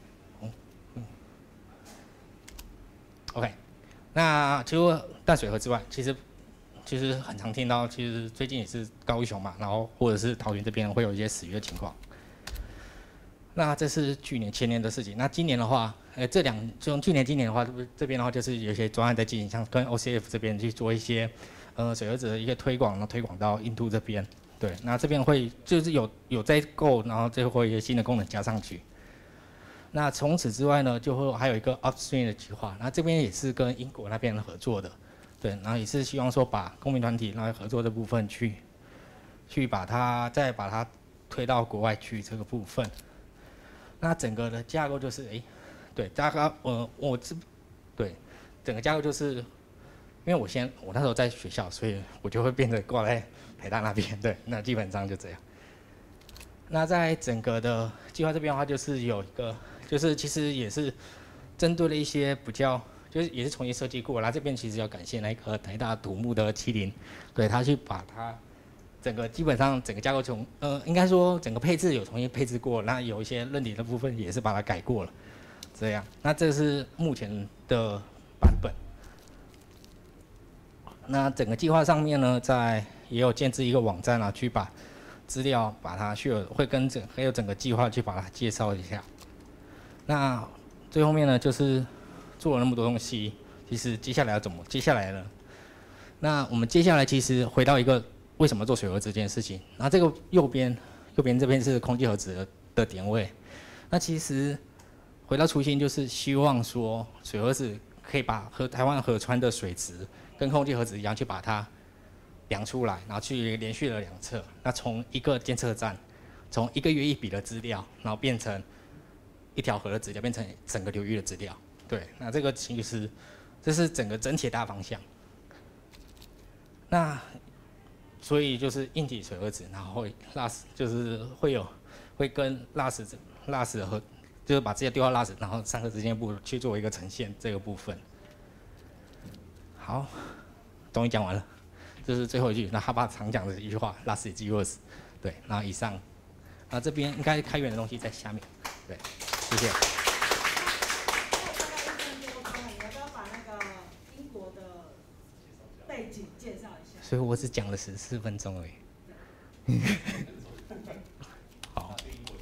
，OK， 那除了淡水河之外，其实很常听到，其实最近也是高雄嘛，然后或者是桃园这边会有一些死鱼的情况。那这是前年的事情。那今年的话，从去年、今年的话，这边的话就是有一些专案在进行，像跟 OCF 这边去做一些水盒子的一个推广，然后推广到印度这边。对，那这边会就是有在购，然后最后会有一些新的功能加上去。那从此之外呢，就会还有一个 Upstream 的计划，那这边也是跟英国那边合作的，对，然后也是希望说把公民团体然后合作的部分去把它推到国外去这个部分。那整个的架构就是，对，大概对，整个架构就是，因为我那时候在学校，所以我就会变得挂在台大那边，对，那基本上就这样。那在整个的计划这边的话，就是有一个，就是其实也是针对了一些比较，就是也是重新设计过，然后这边其实要感谢那个台大土木的70，对他去把它。基本上整个架构应该说整个配置有重新配置过，那有一些韧体的部分也是把它改过了，这样。那这是目前的版本。那整个计划上面呢，也有建置一个网站啊，去把资料把它还有整个计划去把它介绍一下。那最后面呢，就是做了那么多东西，其实接下来呢？那我们接下来其实回到一个。为什么做水盒子这件事情？然后这个右边这边是空气盒子的点位。那其实回到初心，就是希望说水盒子可以把台湾河川的水质跟空气盒子一样，去把它量出来，然后去连续的量测。那从一个监测站，从1个月1笔的资料，然后变成一条河的资料，变成整个流域的资料。对，那这个其实这是整体的大方向。那所以就是硬体水盒子，然后就是会跟LAS 和就是把这些丢到LAS，然后3个之间去做一个呈现这个部分。好，终于讲完了，这是最后一句。那哈巴常讲的一句话 ，LAS is yours。对，然后以上，这边应该开源的东西在下面。对，谢谢。 背景介绍一下。 所以我只讲了14分钟而已。好。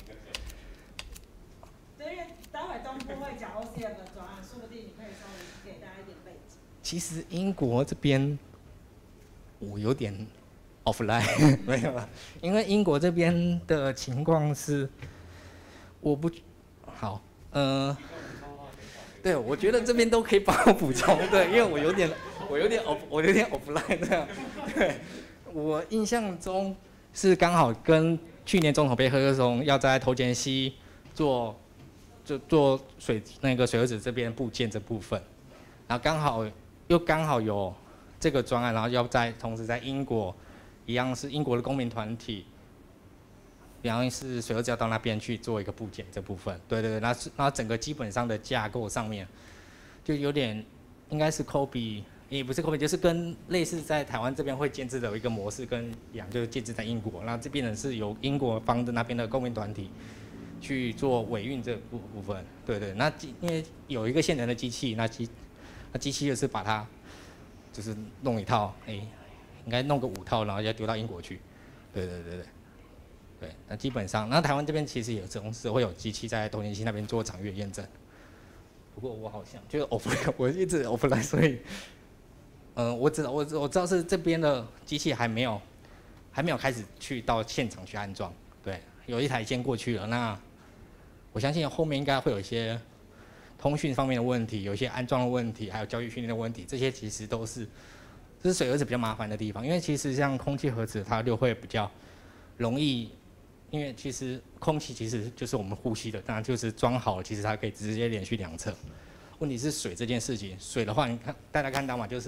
对，因为待会东部会讲 OCF 的专案，说不定你可以稍微给大家一点背景。 其实英国这边我有点 offline 没有了，因为英国这边的情况是我不好， 对，我觉得这边都可以帮我补充，对，因为我有点 offline 这样。对，我印象中是刚好跟去年总统杯合作中要在头前溪做水核子这边部件这部分，然后刚好有这个专案，然后同时在英国一样是英国的公民团体。然后是水核子要到那边去做一个部件这部分，对，然后整个基本上的架构上面，就有点应该是 copy， 也不是 copy， 就是跟类似在台湾这边会建制的一个模式跟一样，就是建制在英国，那这边呢是由英国方的那边的公民团体去做尾运这部分，对，那因为有一个现成的机器，那机器就是把它就是弄一套，应该弄个5套，然后要丢到英国去，对。对，那基本上，那台湾这边其实也同时会有机器在东京西那边做场域验证。不过我好像就是 offline， 我一直 offline， 所以，我知道是这边的机器还没有开始去到现场去安装。对，有一台先过去了，那我相信后面应该会有一些通讯方面的问题，有一些安装的问题，还有教育训练的问题，这些其实这是水核子比较麻烦的地方，因为其实像空气核子它就会比较容易。因为其实空气其实就是我们呼吸的，当然就是装好了，其实它可以直接连续2侧。问题是水这件事情，水的话，你看大家看到嘛，就是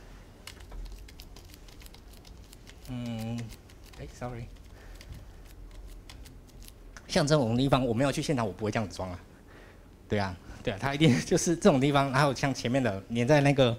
，sorry， 像这种地方我没有去现场，我不会这样子装啊。对啊，它一定就是这种地方，还有像前面的粘在那个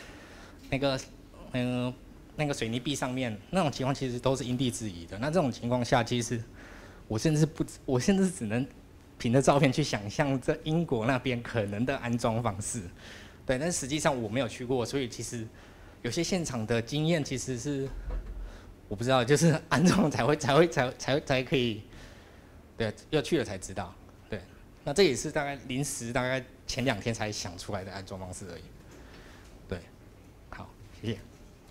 水泥壁上面那种情况，其实都是因地制宜的。那这种情况下，其实我甚至只能凭着照片去想象在英国那边可能的安装方式，对，但实际上我没有去过，所以其实有些现场的经验其实是我不知道，就是安装才可以，对，要去了才知道，对，那这也是大概临时大概前2天才想出来的安装方式而已，对，好，谢谢。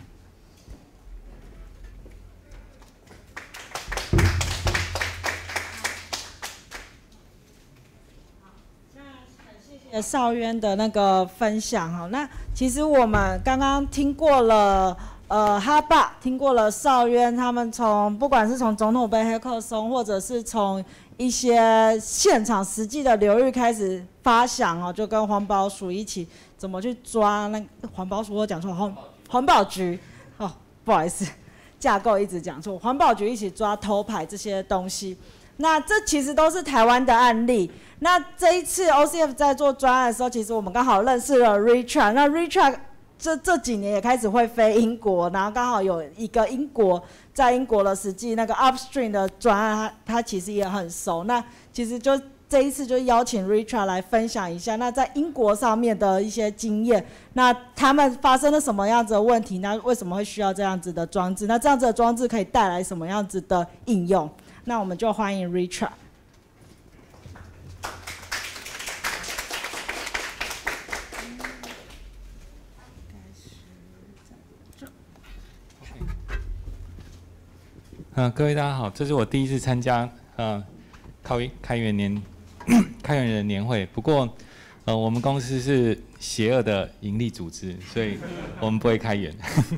邵渊的那个分享哈，那其实我们刚刚听过了，哈爸听过了邵渊他们不管是从总统杯黑客松，或者是从一些现场实际的流域开始发想哦，就跟环保署一起怎么去抓那环保署，我讲错，环保局哦，不好意思，架构一直讲错，环保局一起抓偷排这些东西。那这其实都是台湾的案例。那这一次 OCF 在做专案的时候，其实我们刚好认识了 Richard。那 Richard 这几年也开始会飞英国，然后刚好有一个在英国的实际那个 Upstream 的专案，他其实也很熟。那其实就这一次就邀请 Richard 来分享一下，那在英国上面的一些经验，那他们发生了什么样子的问题？那为什么会需要这样子的装置？那这样子的装置可以带来什么样子的应用？那我们就欢迎 Richard。 各位大家好，这是我第一次参加开源人年会。不过我们公司是邪恶的盈利组织，所以我们不会开源。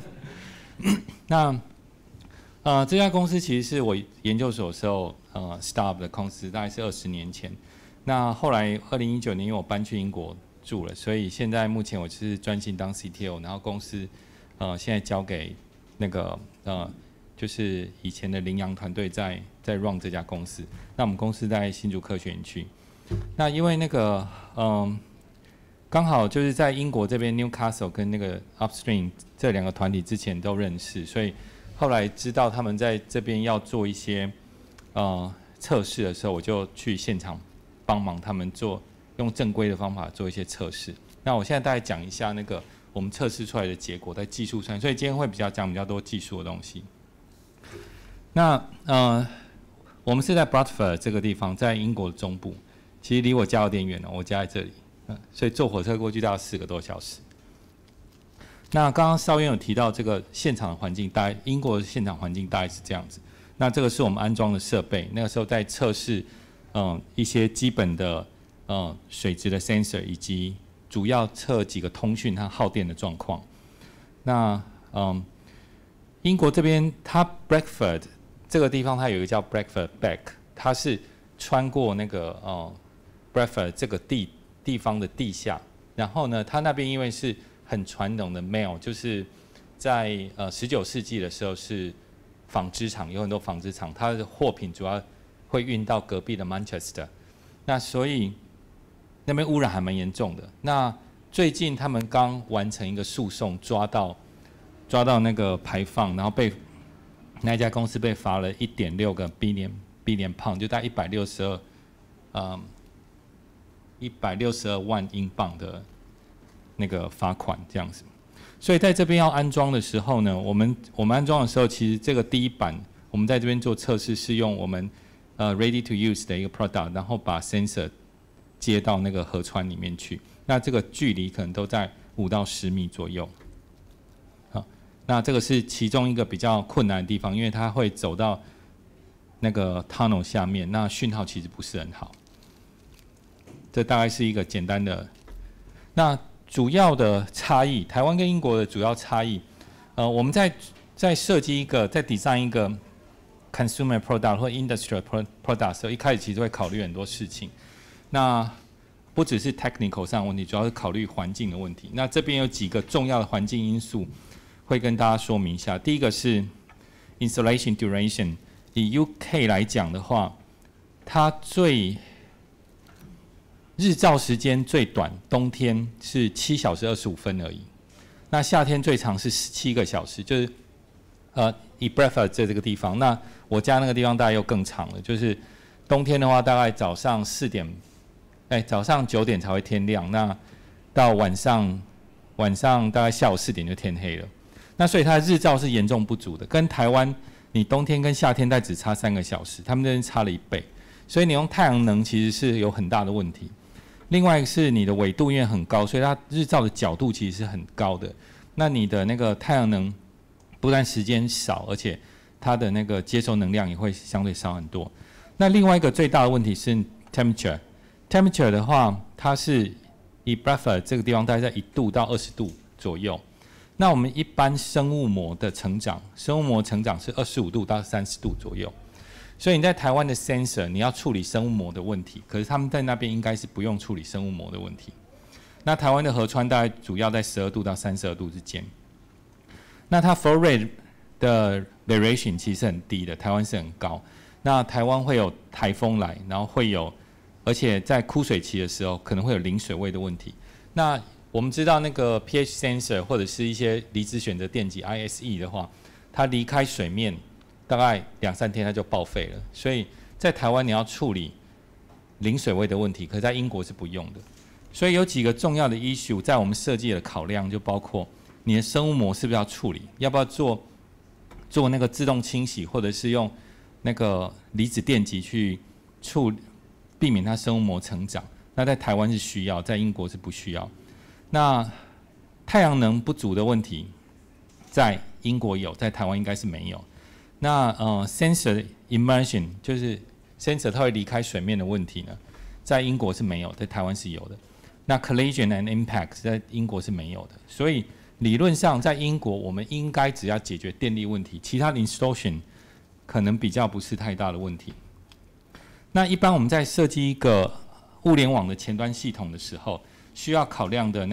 那这家公司其实是我研究所的时候start 的公司，大概是20年前。那后来2019年因为我搬去英国住了，所以现在目前我是专心当 CTO， 然后公司现在交给那个就是以前的羚羊团队在 run 这家公司。那我们公司在新竹科学园区。那因为那个刚好就是在英国这边 Newcastle 跟那个 Upstream 这2个团体之前都认识，所以后来知道他们在这边要做一些测试的时候，我就去现场帮忙他们用正规的方法做一些测试。那我现在大概讲一下那个我们测试出来的结果在技术上，所以今天会讲比较多技术的东西。那我们是在 Bradford 这个地方，在英国的中部，其实离我家有点远了，我家在这里，所以坐火车过去大概4个多小时。那刚刚邵渊有提到这个现场的环境，大概英国的现场环境大概是这样子。那这个是我们安装的设备，那个时候在测试一些基本的水质的 sensor 以及主要测几个通讯它耗电的状况。那英国这边它 Bradford 这个地方它有一个叫 Bradford Beck， 它是穿过那个Bradford 这个地方的地下，然后呢，它那边因为是很传统的 mill， 就是在19世纪的时候是纺织厂，有很多纺织厂，它的货品主要会运到隔壁的 Manchester， 那所以那边污染还蛮严重的。那最近他们刚完成一个诉讼，抓到那个排放，然后那一家公司被罚了1.6个 billion pound， 就大概162万英镑的那个罚款这样子。所以在这边要安装的时候呢，我们安装的时候，其实这个第一版我们在这边做测试是用我们ready to use 的一个 product， 然后把 sensor 接到那个河川里面去。那这个距离可能都在5到10米左右。好，那这个是其中一个比较困难的地方，因为它会走到那个 tunnel 下面，那讯号其实不是很好。这大概是一个简单的。那主要的差异，台湾跟英国的主要差异，我们在设计一个，在 design 一个 consumer product 或 industrial product 的时候，一开始其实会考虑很多事情。那不只是 technical 上的问题，主要是考虑环境的问题。那这边有几个重要的环境因素，会跟大家说明一下。第一个是 installation duration， 以 UK 来讲的话，它日照时间最短，冬天是7小时25分而已。那夏天最长是17个小时，就是以 Bradford 这个地方，那我家那个地方大概又更长了，就是冬天的话大概早上9点才会天亮，那到晚上大概下午4点就天黑了。那所以它的日照是严重不足的，跟台湾你冬天跟夏天大概只差3个小时，他们这边差了1倍，所以你用太阳能其实是有很大的问题。另外是你的纬度因为很高，所以它日照的角度其实是很高的。那你的那个太阳能不但时间少，而且它的那个接收能量也会相对少很多。那另外一个最大的问题是 temperature 的话，它是以 Bradford 这个地方大概在1度到20度左右。那我们一般生物膜成长是25度到30度左右。所以你在台湾的 sensor 你要处理生物膜的问题，可是他们在那边应该是不用处理生物膜的问题。那台湾的河川大概主要在12度到32度之间。那它 flow rate 的 variation 其实很低的，台湾是很高。那台湾会有台风来，然后而且在枯水期的时候可能会有零水位的问题。那我们知道那个 pH sensor 或者是一些离子选择电极 ISE 的话，它离开水面大概2-3天它就报废了，所以在台湾你要处理零水位的问题，可是在英国是不用的。所以有几个重要的 issue 在我们设计的考量，就包括你的生物膜是不是要处理，要不要做那个自动清洗，或者是用那个离子电极去避免它生物膜成长。那在台湾是需要，在英国是不需要。那太阳能不足的问题，在英国有，在台湾应该是没有。那sensor immersion 就是 sensor 它会离开水面的问题呢，在英国是没有，在台湾是有的。那 collision and impact 在英国是没有的，所以理论上在英国我们应该只要解决电力问题，其他的 installation 可能比较不是太大的问题。那一般我们在设计一个物联网的前端系统的时候，需要考量的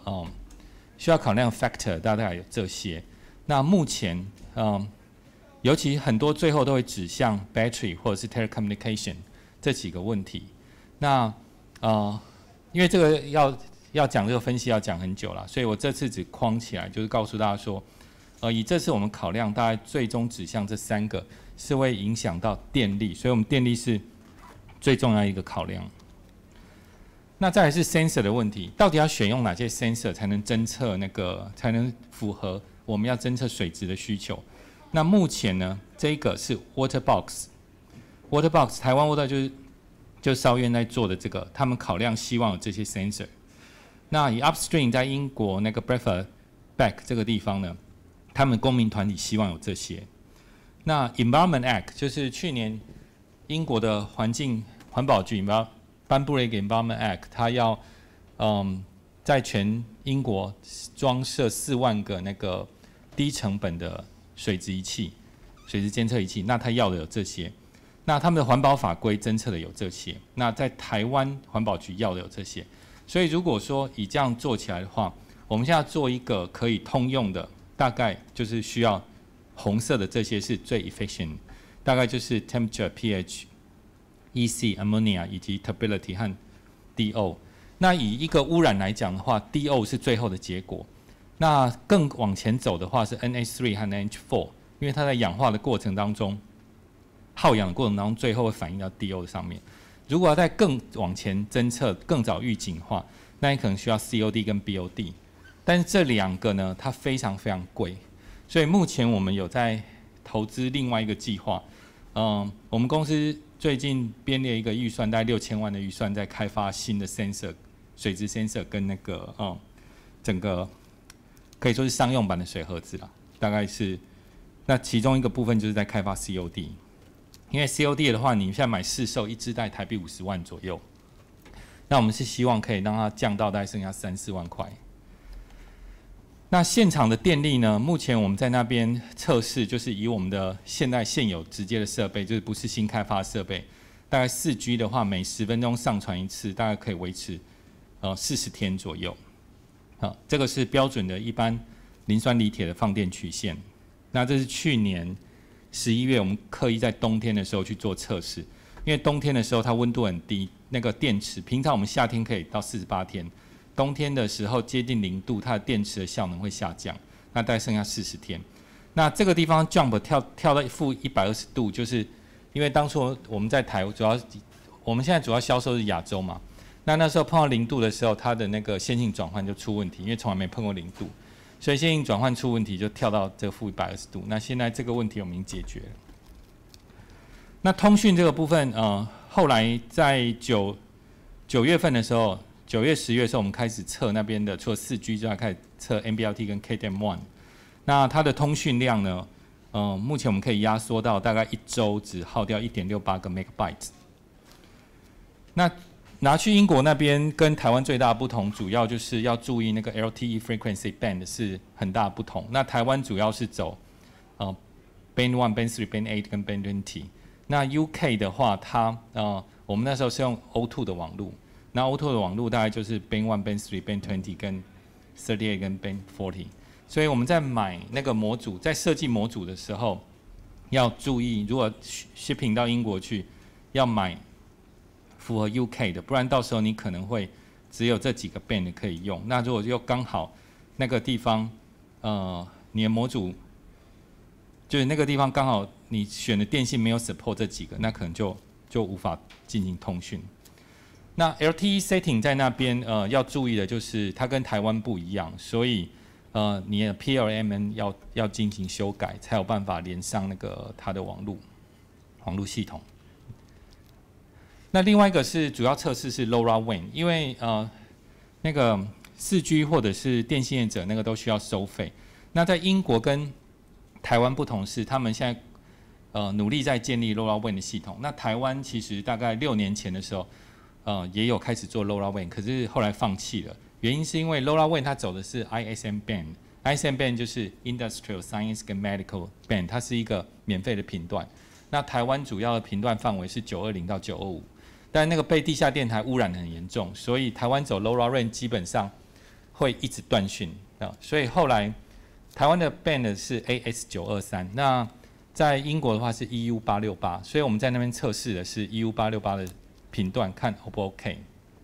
factor 大概有这些。那目前尤其很多最后都会指向 battery 或者是 telecommunication 这几个问题。那因为这个要讲这个分析要讲很久了，所以我这次只框起来，就是告诉大家说，以这次我们考量大概最终指向这3个是会影响到电力，所以我们电力是最重要的一个考量。那再来是 sensor 的问题，到底要选用哪些 sensor 才能侦测才能符合我们要侦测水质的需求？那目前呢，这一个是 water box， 台湾 water 就是烧院在做的这个，他们考量希望有这些 sensor。那以 upstream 在英国那个 Bradford Beck 这个地方呢，他们公民团体希望有这些。那 Environment Act 就是去年英国的环保局颁布了一个 Environment Act， 它要在全英国装设4万个那个低成本的水质仪器、水质监测仪器，那他要的有这些。那他们的环保法规侦测的有这些，那在台湾环保局要的有这些。所以如果说以这样做起来的话，我们现在做一个可以通用的，大概就是需要红色的这些是最 efficient， 大概就是 temperature、pH、EC、ammonia 以及 turbidity 和 DO。那以一个污染来讲的话 ，DO 是最后的结果。那更往前走的话是 NH3 和 NH4， 因为它在氧化的过程当中，耗氧的过程当中，最后会反映到 DO 上面。如果要再更往前侦测、更早预警的话，那你可能需要 COD 跟 BOD。但是这2个呢，它非常非常贵，所以目前我们有在投资另外一个计划。我们公司最近编列一个预算，大概6000万的预算，在开发新的 sensor、水质 sensor 跟那个整个可以说是商用版的水盒子啦，大概是那其中一个部分就是在开发 COD， 因为 COD 的话，你现在买市售一支在台币50万左右，那我们是希望可以让它降到大概剩下3-4万块。那现场的电力呢？目前我们在那边测试，就是以我们的现有直接的设备，就是不是新开发的设备，大概4G 的话，每10分钟上传一次，大概可以维持40天左右。好，这个是标准的一般磷酸锂铁的放电曲线。那这是去年11月我们刻意在冬天的时候去做测试，因为冬天的时候它温度很低，那个电池平常我们夏天可以到48天。冬天的时候接近0度，它的电池的效能会下降，那大概剩下40天。那这个地方 jump 跳到-120度，就是因为当初我们在台我们现在主要销售是亚洲嘛，那时候碰到0度的时候，它的那个线性转换就出问题，因为从来没碰过0度，所以线性转换出问题就跳到这个-120度。那现在这个问题我们已经解决了。那通讯这个部分，后来在9月份的时候。9月、10月的时候，我们开始测那边的，除了4G 之外，开始测 MBLT 跟 KDM1。那它的通讯量呢，目前我们可以压缩到大概1周只耗掉1.68个 megabytes。那拿去英国那边跟台湾最大的不同，主要就是要注意那个 LTE frequency band 是很大的不同。那台湾主要是走Band 1、Band 3、Band 8跟 Band 20。那 UK 的话，它我们那时候是用 O2 的网路。那 O2 的网路大概就是 Band 1、Band 3、Band 20跟38跟 Band 40， 所以我们在买那个模组，在设计模组的时候要注意，如果 shipping 到英国去，要买符合 UK 的，不然到时候你可能会只有这几个 band 可以用。那如果又刚好那个地方，你的模组就是那个地方刚好你选的电信没有 support 这几个，那可能就无法进行通讯。那 LTE setting 在那边要注意的就是它跟台湾不一样，所以你的 PLMN 要进行修改，才有办法连上那个它的网路系统。那另外一个是主要测试是 LoRaWAN， 因为那个4G 或者是电信业者那个都需要收费。那在英国跟台湾不同是，他们现在努力在建立 LoRaWAN 的系统。那台湾其实大概6年前的时候。也有开始做 LoRaWAN， 可是后来放弃了。原因是因为 LoRaWAN 它走的是 ISM band，ISM band 就是 Industrial Science 跟 Medical band， 它是一个免费的频段。那台湾主要的频段范围是920到925，但那个被地下电台污染得很严重，所以台湾走 LoRaWAN 基本上会一直断讯所以后来台湾的 band 是 AS923， 那在英国的话是 EU868， 所以我们在那边测试的是 EU868的频段，看 O 不 OK。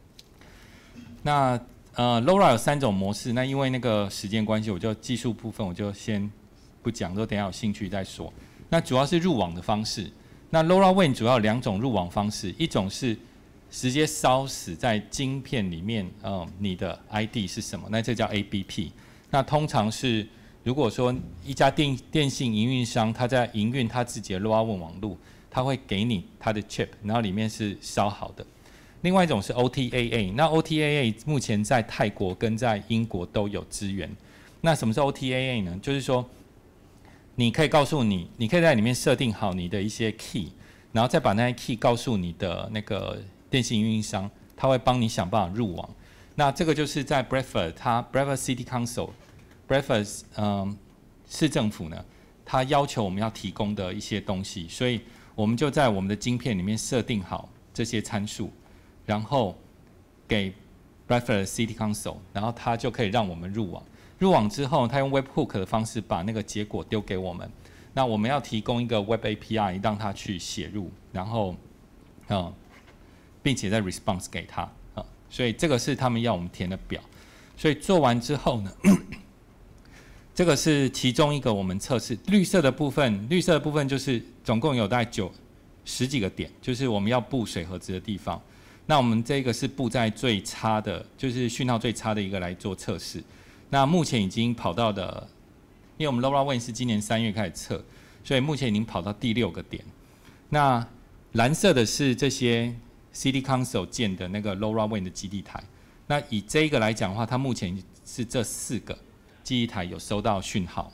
那LoRa 有3种模式，那因为那个时间关系，我就技术部分我就先不讲，等一下有兴趣再说。那主要是入网的方式。那 LoRaWAN 主要有2种入网方式，一种是直接烧死在晶片里面，你的 ID 是什么？那这叫 ABP。那通常是如果说一家电信营运商，他在营运他自己的 LoRaWAN 网路。它会给你它的 chip， 然后里面是烧好的。另外一种是 OTAA， 那 OTAA 目前在泰国跟在英国都有支援。那什么是 OTAA 呢？就是说，你可以告诉你可以在里面设定好你的一些 key， 然后再把那些 key 告诉你的那个电信运营商，他会帮你想办法入网。 那这个就是在 Bradford City Council，Bradford 市政府呢，它要求我们要提供的一些东西，所以我们就在我们的晶片里面设定好这些参数，然后给 Bradford City Council， 然后它就可以让我们入网。入网之后，它用 Webhook 的方式把那个结果丢给我们。那我们要提供一个 Web API 让它去写入，然后并且再 response 给它所以这个是他们要我们填的表。所以做完之后呢，这个是其中一个我们测试绿色的部分就是总共有大概10几个点，就是我们要布水盒子的地方。那我们这个是布在最差的，就是讯号最差的一个来做测试。那目前已经跑到的，因为我们 LoRaWAN 是今年3月开始测，所以目前已经跑到第6个点。那蓝色的是这些 City Council 建的那个 LoRaWAN 的基地台。那以这一个来讲的话，它目前是这4个基地台有收到讯号。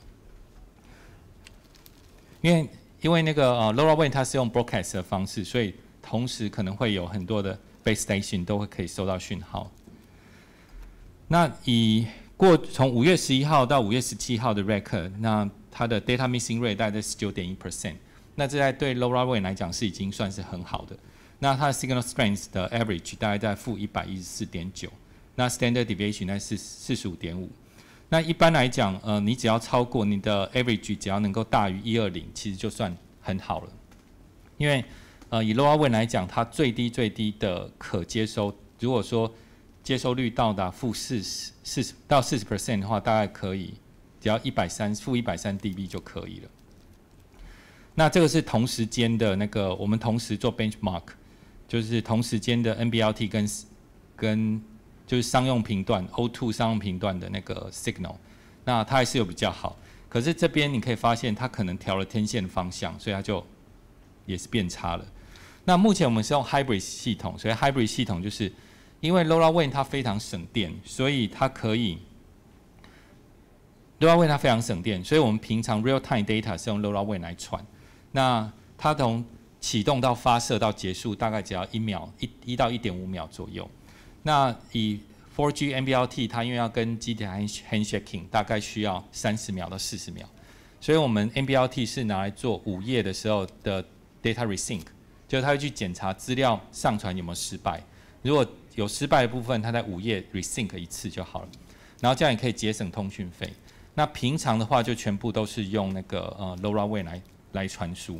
因为那个LoRaWAN 它是用 broadcast 的方式，所以同时可能会有很多的 base station 都会可以收到讯号。那从5月11号到5月17号的 record， 那它的 data missing rate 大概是 19.1%， 那这在对 LoRaWAN 来讲是已经算是很好的。那它的 signal strength 的 average 大概在-114.9， 那 standard deviation 在45.5。那一般来讲，你只要超过你的 average， 只要能够大于120，其实就算很好了。因为以 LoRaWAN 来讲，它最低的可接收，如果说接收率到达-40到40% 的话，大概可以，只要-130 dB 就可以了。那这个是同时间的那个，我们同时做 benchmark， 就是同时间的 NB-LT 跟就是商用频段 O2 商用频段的那个 signal， 那它还是有比较好。可是这边你可以发现，它可能调了天线方向，所以它就也是变差了。那目前我们是用 hybrid 系统，所以 hybrid 系统就是因为 LoRaWAN 它非常省电，所以它可以 LoRaWAN 它非常省电，所以我们平常 real time data 是用 LoRaWAN 来传。那它从启动到发射到结束，大概只要1到1.5秒左右。那以 4G NB-LT 它因为要跟基地台 handshaking， 大概需要30秒到40秒，所以我们 NB-LT 是拿来做午夜的时候的 data resync， 就是它会去检查资料上传有没有失败，如果有失败的部分，它在午夜 resync 一次就好了，然后这样也可以节省通讯费。那平常的话就全部都是用那个LoRaWAN 来传输。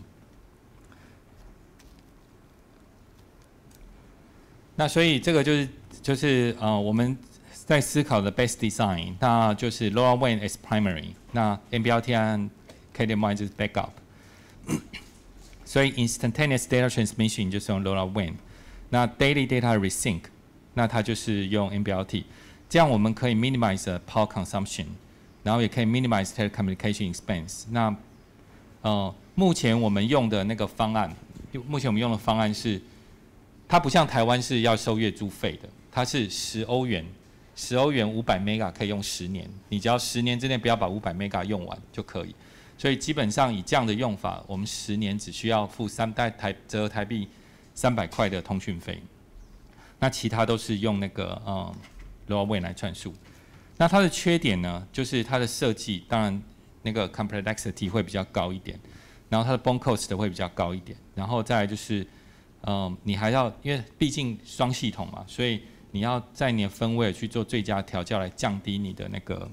那所以这个就是我们在思考的 best design， 那就是 LoRaWAN as primary， 那 NB-LT 和 KDMI 就是 backup。所以 instantaneous data transmission 就是用 LoRaWAN， 那 daily data resync， 那它就是用 NB-LT， 这样我们可以 minimize power consumption， 然后也可以 minimize telecommunication expense。那目前我们用的那个方案，是它不像台湾是要收月租费的，它是10欧元500 mega 可以用10年，你只要10年之内不要把500 mega 用完就可以。所以基本上以这样的用法，我们10年只需要付折合台币300块的通讯费。那其他都是用那个LoRaWAN 来传输。那它的缺点呢，就是它的设计，当然那个 complexity 会比较高一点，然后它的 BOM cost 会比较高一点，然后再来就是你还要，因为毕竟双系统嘛，所以你要在你的分位去做最佳调教，来降低你的那个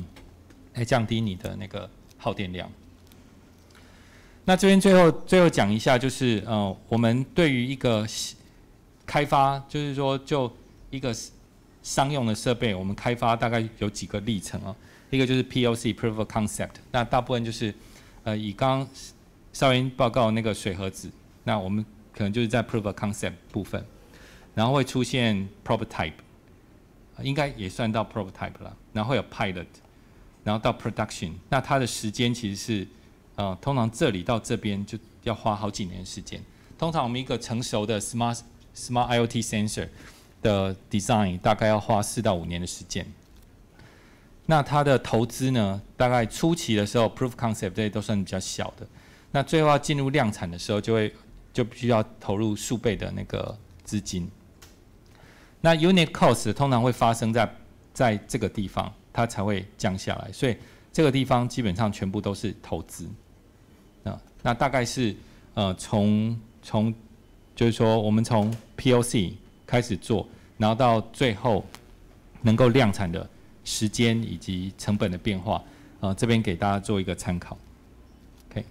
耗电量。那这边最后讲一下，就是我们对于一个开发，就是说就一个商用的设备，我们开发大概有几个历程啊。一个就是 POC Proof of Concept， 那大部分就是以刚刚邵英报告那个水盒子，那我们可能就是在 Proof of Concept 部分，然后会出现 Prototype， 应该也算到 Prototype 了，然后会有 Pilot， 然后到 Production， 那它的时间其实是通常这里到这边就要花好几年的时间。通常我们一个成熟的 Smart IoT Sensor 的 Design 大概要花4到5年的时间。那它的投资呢，大概初期的时候 Proof Concept 这些都算比较小的，那最后要进入量产的时候就必须要投入数倍的那个资金。 那 unit cost 通常会发生在这个地方，它才会降下来，所以这个地方基本上全部都是投资。那大概是从就是说我们从 POC 开始做，然后到最后能够量产的时间以及成本的变化，这边给大家做一个参考。OK，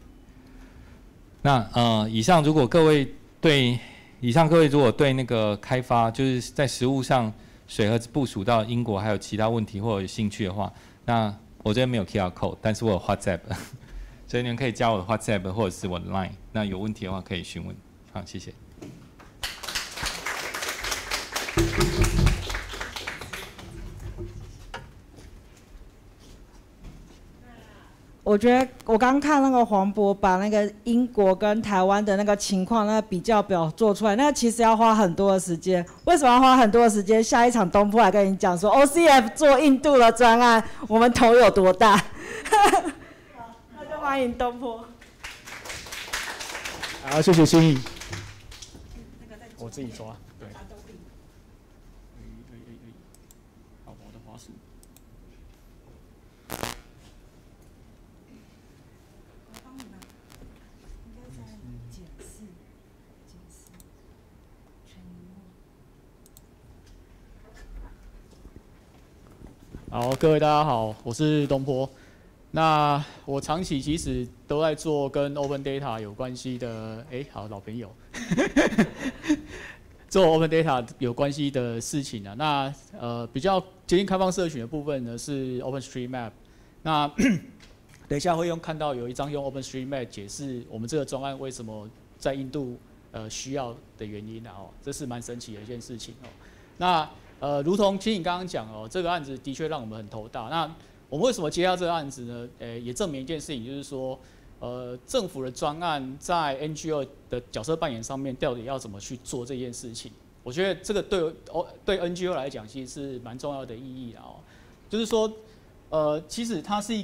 那以上各位如果对那个开发就是在实务上水盒子部署到英国还有其他问题或者有兴趣的话，那我这边没有 QR code， 但是我有 WhatsApp， 所以你们可以加我的 WhatsApp 或者是我的 Line， 那有问题的话可以询问。好，谢谢。 我觉得我刚看那个黄渤把那个英国跟台湾的那个情况那个比较表做出来，那其实要花很多的时间。为什么要花很多的时间？下一场东坡来跟你讲说 ，OCF 做印度的专案，我们头有多大？好，那就欢迎东坡。 好，谢谢心怡。我自己抓，对。好，我的滑鼠。好，各位大家好，我是东坡。那我长期其实都在做跟 Open Data 有关系的，好老朋友，做 Open Data 有关系的事情啊。那比较接近开放社群的部分呢是 OpenStreetMap。那等一下会看到有一张用 OpenStreetMap 解释我们这个专案为什么在印度需要的原因啊，这是蛮神奇的一件事情哦。那如同其实你刚刚讲这个案子的确让我们很头大。那我们为什么接到这个案子呢？也证明一件事情，就是说，政府的专案在 NGO 的角色扮演上面，到底要怎么去做这件事情？我觉得这个对 NGO 来讲，其实是蛮重要的意义啦。就是说，其实它是一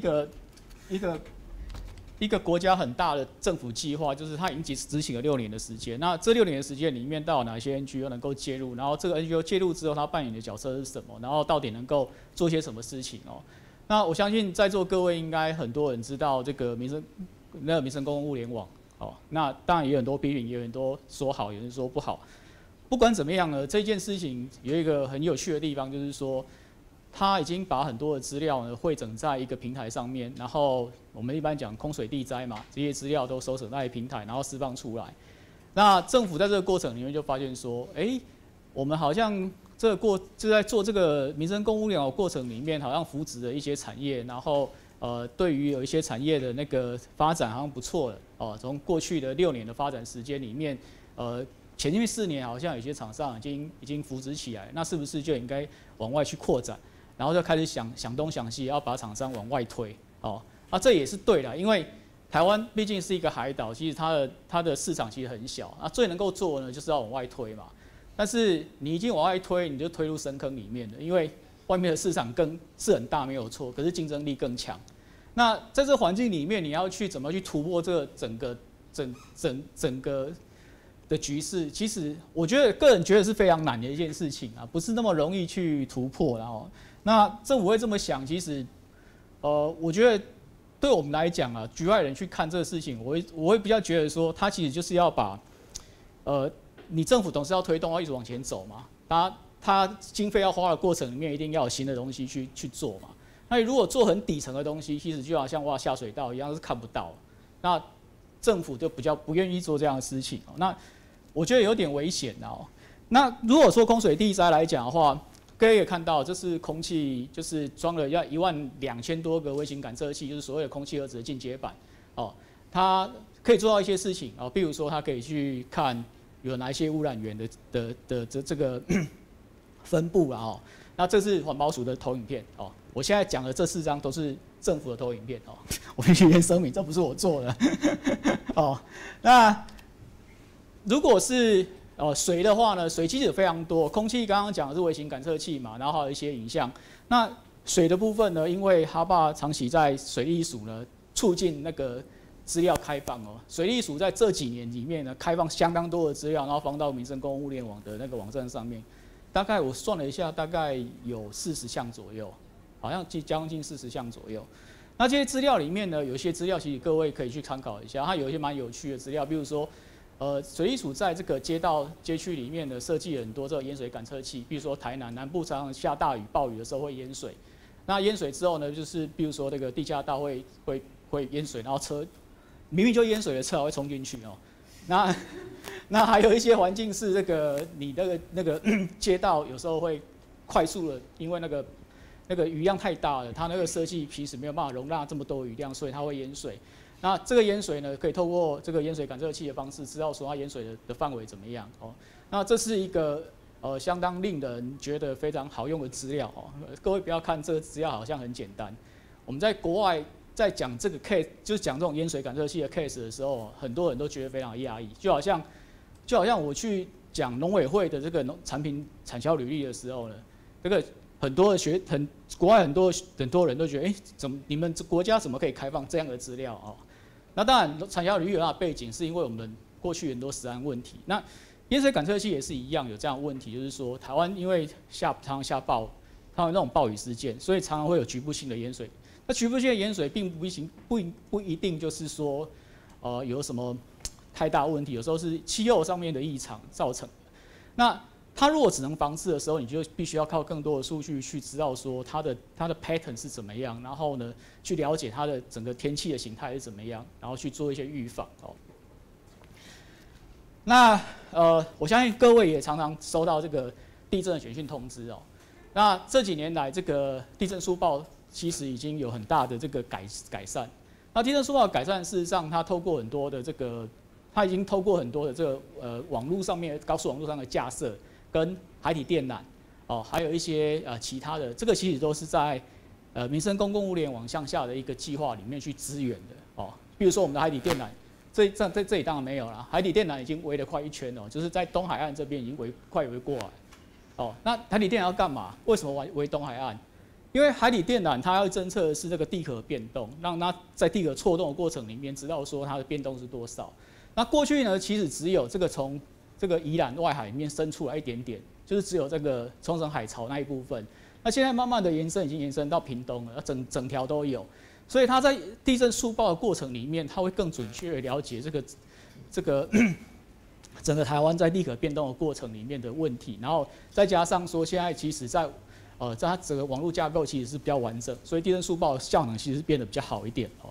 个国家很大的政府计划，就是它已经执行了6年的时间。那这6年的时间里面，到底哪些 NGO 能够介入？然后这个 NGO 介入之后，它扮演的角色是什么？然后到底能够做些什么事情哦？那我相信在座各位应该很多人知道这个民生公共物联网哦。那当然也有很多批评，也有很多说好，有人说不好。不管怎么样呢，这件事情有一个很有趣的地方，就是说，它已经把很多的资料呢汇整在一个平台上面，然后我们一般讲空水地灾嘛，这些资料都收整在平台，然后释放出来。那政府在这个过程里面就发现说，我们好像就在做这个民生公务联网过程里面，好像扶植了一些产业，然后对于有一些产业的那个发展好像不错了哦。从过去的6年的发展时间里面，前面4年好像有些厂商已经扶植起来，那是不是就应该往外去扩展？然后就开始想东想西，要把厂商往外推哦。这也是对的，因为台湾毕竟是一个海岛，其实它的市场其实很小，最能够做呢就是要往外推嘛。但是你已经往外推，你就推入深坑里面了，因为外面的市场是很大没有错，可是竞争力更强。那在这个环境里面，你要怎么去突破这个整个的局势？其实我个人觉得是非常难的一件事情啊，不是那么容易去突破。然后，那政府会这么想，其实我觉得对我们来讲啊，局外人去看这个事情，我会比较觉得说，他其实就是要把你政府总是要推动，要一直往前走嘛。它经费要花的过程里面，一定要有新的东西去做嘛。那如果做很底层的东西，其实就好像挖下水道一样，是看不到。那政府就比较不愿意做这样的事情。那我觉得有点危险哦。那如果说空水地灾来讲的话，各位也看到，这是空气，就是装了要12000多个微型感测器，就是所谓的空气盒子的进阶版。哦，它可以做到一些事情啊，比如说它可以去看有哪一些污染源的这个分布啦哦。那这是环保署的投影片哦。我现在讲的这4张都是政府的投影片哦。我必须先声明，这不是我做的哦。那如果是水的话呢，水其实有非常多。空气刚刚讲的是微型感测器嘛，然后还有一些影像。那水的部分呢，因为哈巴长期在水利署呢促进那个资料开放哦。水利署在这几年里面呢，开放相当多的资料，然后放到民生公共物联网的那个网站上面。 大概我算了一下，大概有40项左右，好像将近40项左右。那这些资料里面呢，有一些资料其实各位可以去参考一下，它有一些蛮有趣的资料，比如说，水利署在这个街区里面呢，设计了很多这个淹水感测器，比如说台南部常常下大雨、暴雨的时候会淹水，那淹水之后呢，就是比如说那个地下道会淹水，然后车明明就淹水的车还会冲进去哦。那还有一些环境是这个你那个街道有时候会快速的，因为那个雨量太大了，它那个设计其实没有办法容纳这么多雨量，所以它会淹水。那这个淹水呢，可以透过这个淹水感测器的方式，知道说它淹水的范围怎么样哦。那这是一个相当令人觉得非常好用的资料哦。各位不要看这个资料好像很简单，我们在国外在讲这个 case， 就是讲这种淹水感测器的 case 的时候，很多人都觉得非常压抑，就好像我去讲农委会的这个产品产销履历的时候呢，这个国外很多人都觉得，怎么你们国家怎么可以开放这样的资料哦？那当然，产销履历有它的背景，是因为我们过去很多食安问题。那淹水感测器也是一样有这样的问题，就是说台湾因为常常下常有那种暴雨事件，所以常常会有局部性的淹水。那局部性的淹水并不一定就是说，有什么太大问题，有时候是气候上面的异常造成的。那它如果只能防治的时候，你就必须要靠更多的数据去知道说它的 pattern 是怎么样，然后呢去了解它的整个天气的形态是怎么样，然后去做一些预防哦。那我相信各位也常常收到这个地震的简讯通知哦。那这几年来，这个地震速报其实已经有很大的这个改善。那地震速报的改善，事实上它透过很多的这个，它已经透过很多的这个网络上面高速网络上的架设。跟海底电缆哦，还有一些其他的，这个其实都是在民生公共物联网向下的一个计划里面去支援的哦。比如说我们的海底电缆，这里当然没有了，海底电缆已经围了快1圈了，就是在东海岸这边已经快围过来哦。那海底电缆要干嘛？为什么围东海岸？因为海底电缆它要侦测的是这个地壳变动，让它在地壳错动的过程里面知道说它的变动是多少。那过去呢，其实只有这个从这个宜兰外海里面伸出来一点点，就是只有这个冲绳海槽那一部分。那现在慢慢的已经延伸到屏东了，整条都有。所以它在地震速报的过程里面，它会更准确的了解这个整个台湾在地壳变动的过程里面的问题，然后再加上说现在其实在它整个网络架构其实是比较完整，所以地震速报的效能其实变得比较好一点哦。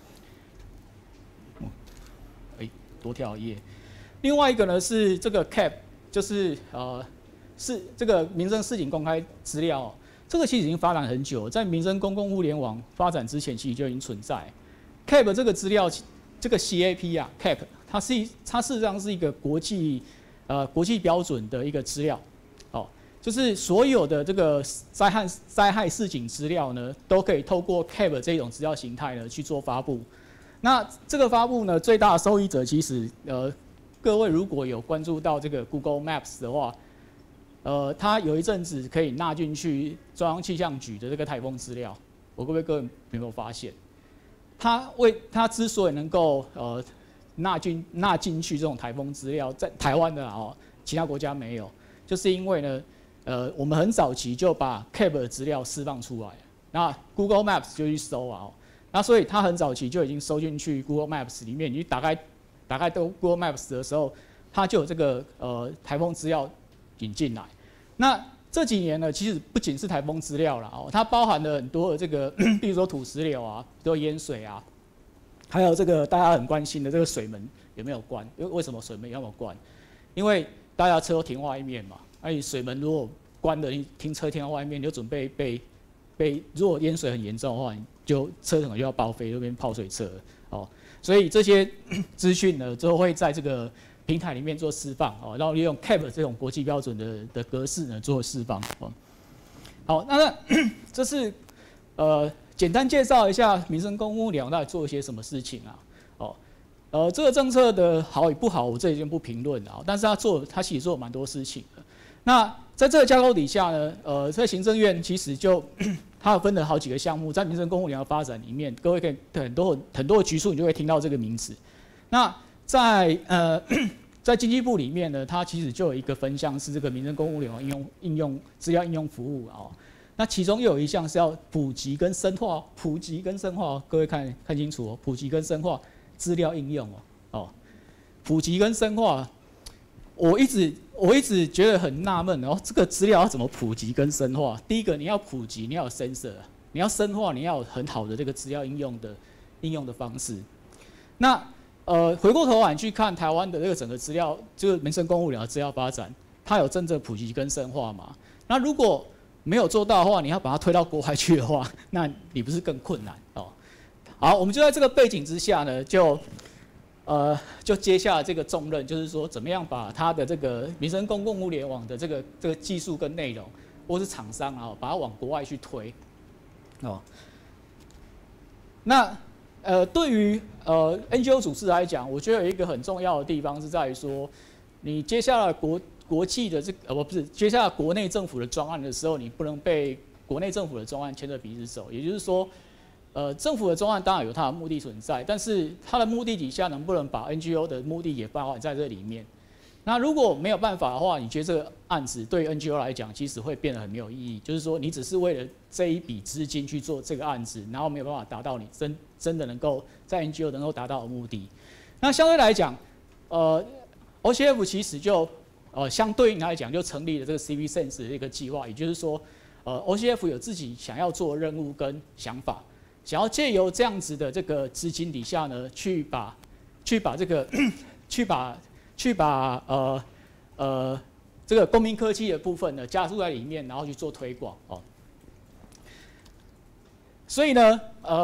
多跳一页。另外一个呢是这个 CAP， 就是是这个民生市井公开资料哦，这个其实已经发展很久了，在民生公共物联网发展之前，其实就已经存在。CAP 这个资料，这个 CAP 啊 ，CAP 它事实上是一个国际标准的一个资料，哦，就是所有的这个灾害市井资料呢，都可以透过 CAP 这种资料形态呢去做发布。那这个发布呢，最大的受益者其实各位如果有关注到这个 Google Maps 的话，它有一阵子可以纳进去中央气象局的这个台风资料。各位有没有发现？它之所以能够纳进去这种台风资料，在台湾的其他国家没有，就是因为呢，我们很早期就把 CAP 的资料释放出来，那 Google Maps 就去搜啊。那所以它很早期就已经收进去 Google Maps 里面，你打开都 Google Maps 的时候，它就有这个台风资料引进来。那这几年呢，其实不仅是台风资料啦，它包含了很多的这个，比如说土石流啊，比如淹水啊，还有这个大家很关心的这个水门有没有关？为什么水门有没有关？因为大家车都停外面嘛，你水门如果关了，你停车停在外面，你就准备被如果淹水很严重的话，就车可能就要报废，就变泡水车哦。所以这些资讯呢，之后会在这个平台里面做释放哦，然后利用 CAP 这种国际标准的格式呢做释放哦。好，那这是简单介绍一下民生公共物联网到底做一些什么事情啊？哦，这个政策的好与不好，我这里就不评论了，但是他其实做了蛮多事情的。那在这个架构底下呢，在行政院其实就它有分了好几个项目，在民生公共物联网发展里面，各位可以很多的局处你就会听到这个名词。那在在经济部里面呢，它其实就有一个分项是这个民生公务联网应用资料应用服务哦。那其中又有一项是要普及跟深化，各位看清楚哦，普及跟深化资料应用哦，普及跟深化，我一直觉得很纳闷哦，这个资料要怎么普及跟深化？第一个你要普及，你要有 sensor， 你要深化，你要有很好的这个资料应用的方式。那回过头来你去看台湾的这个整个资料，就是民生公务的资料发展，它有真正普及跟深化嘛？那如果没有做到的话，你要把它推到国外去的话，那你不是更困难哦？好，我们就在这个背景之下呢，就接下了这个重任，就是说怎么样把它的这个民生公共物联网的这个技术跟内容，或是厂商啊，把它往国外去推哦。那对于NGO 组织来讲，我觉得有一个很重要的地方是在于说，你接下来国际的接下来国内政府的专案的时候，你不能被国内政府的专案牵着鼻子走。也就是说，政府的专案当然有它的目的存在，但是它的目的底下能不能把 NGO 的目的也包含在这里面？那如果没有办法的话，你觉得这个案子对 NGO 来讲，其实会变得很没有意义。就是说，你只是为了这一笔资金去做这个案子，然后没有办法达到你真的能够在 NGO 能够达到的目的。那相对来讲，OCF 其实就相对应来讲，就成立了这个 CV Sense 的一个计划，也就是说，OCF 有自己想要做的任务跟想法，想要借由这样子的这个资金底下呢，去把这个公民科技的部分呢加入在里面，然后去做推广哦。所以呢，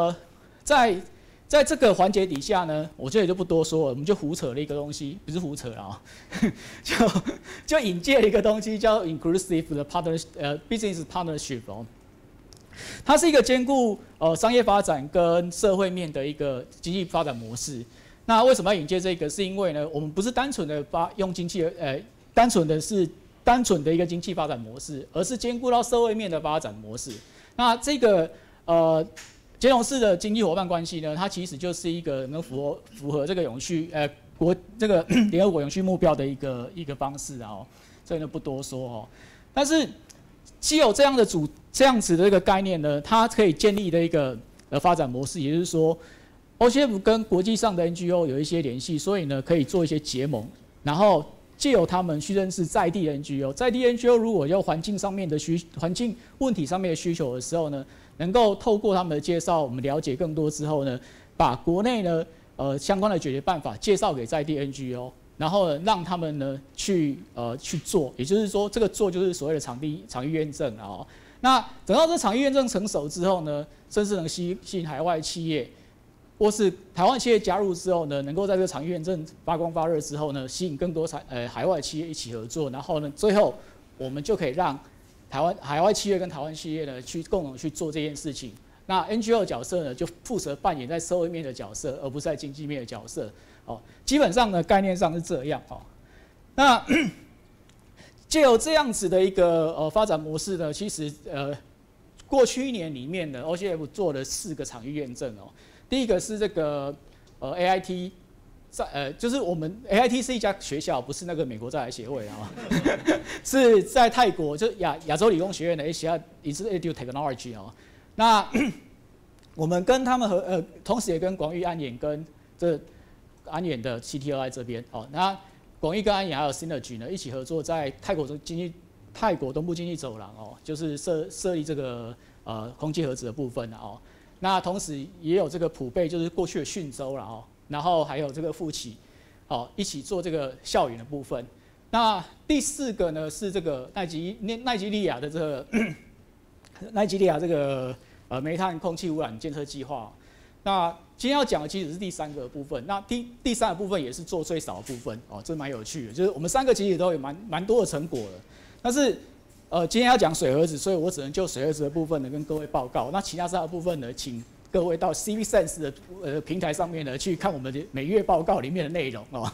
在这个环节底下呢，我这里就不多说了，我们就胡扯了一个东西，不是胡扯啊，就引介了一个东西叫 Inclusive 的 Business Partnership 哦，它是一个兼顾商业发展跟社会面的一个经济发展模式。那为什么要引介这个？是因为呢，我们不是单纯的用单纯的一个经济发展模式，而是兼顾到社会面的发展模式。那这个捷隆式的经济伙伴关系呢，它其实就是一个能符合这个永续联合国永续目标的一个方式啊。这个就不多说哦。但是既有这样子的一个概念呢，它可以建立的一个发展模式，也就是说 ，OCF 跟国际上的 NGO 有一些联系，所以呢可以做一些结盟，然后借由他们去认识在地的 NGO。在地 NGO 如果有环境问题上面的需求的时候呢，能够透过他们的介绍，我们了解更多之后呢，把国内呢相关的解决办法介绍给在地 NGO， 然后呢让他们呢去做，也就是说这个做就是所谓的场域验证啊。那等到这场域验证成熟之后呢，甚至能吸引海外企业，或是台湾企业加入之后呢，能够在这个场域验证发光发热之后呢，吸引更多海外企业一起合作，然后呢，最后我们就可以让海外企业跟台湾企业呢去共同去做这件事情。那 NGO 的角色呢，就负责扮演在社会面的角色，而不是在经济面的角色。哦，基本上呢，概念上是这样哦。那藉由这样子的一个发展模式呢，其实过去1年里面呢 ，OCF 做了4个场域验证哦。第一个是这个AIT， 就是我们 AIT 是一家学校，不是那个美国在台协会啊，是在泰国，就亚洲理工学院的 Asia Institute Technology 哦。那我们跟他们同时也跟广域安研跟这安研的 CTO 在这边哦。那广域跟安研还有 Synergy 呢一起合作，在泰国东部经济走廊哦，就是设立这个空气核子的部分哦。那同时也有这个普贝，就是过去的讯州啦哦，然后还有这个富起，哦一起做这个校园的部分。那第4个呢是这个奈及利亚的这个这个煤炭空气污染监测计划。那今天要讲的其实是第3个部分，那第3个部分也是做最少的部分哦，这蛮有趣的，就是我们3个其实都有蛮多的成果了，但是今天要讲水盒子，所以我只能就水盒子的部分呢跟各位报告，那其他3个部分呢，请各位到 CV Sense 的平台上面呢去看我们的每月报告里面的内容哦。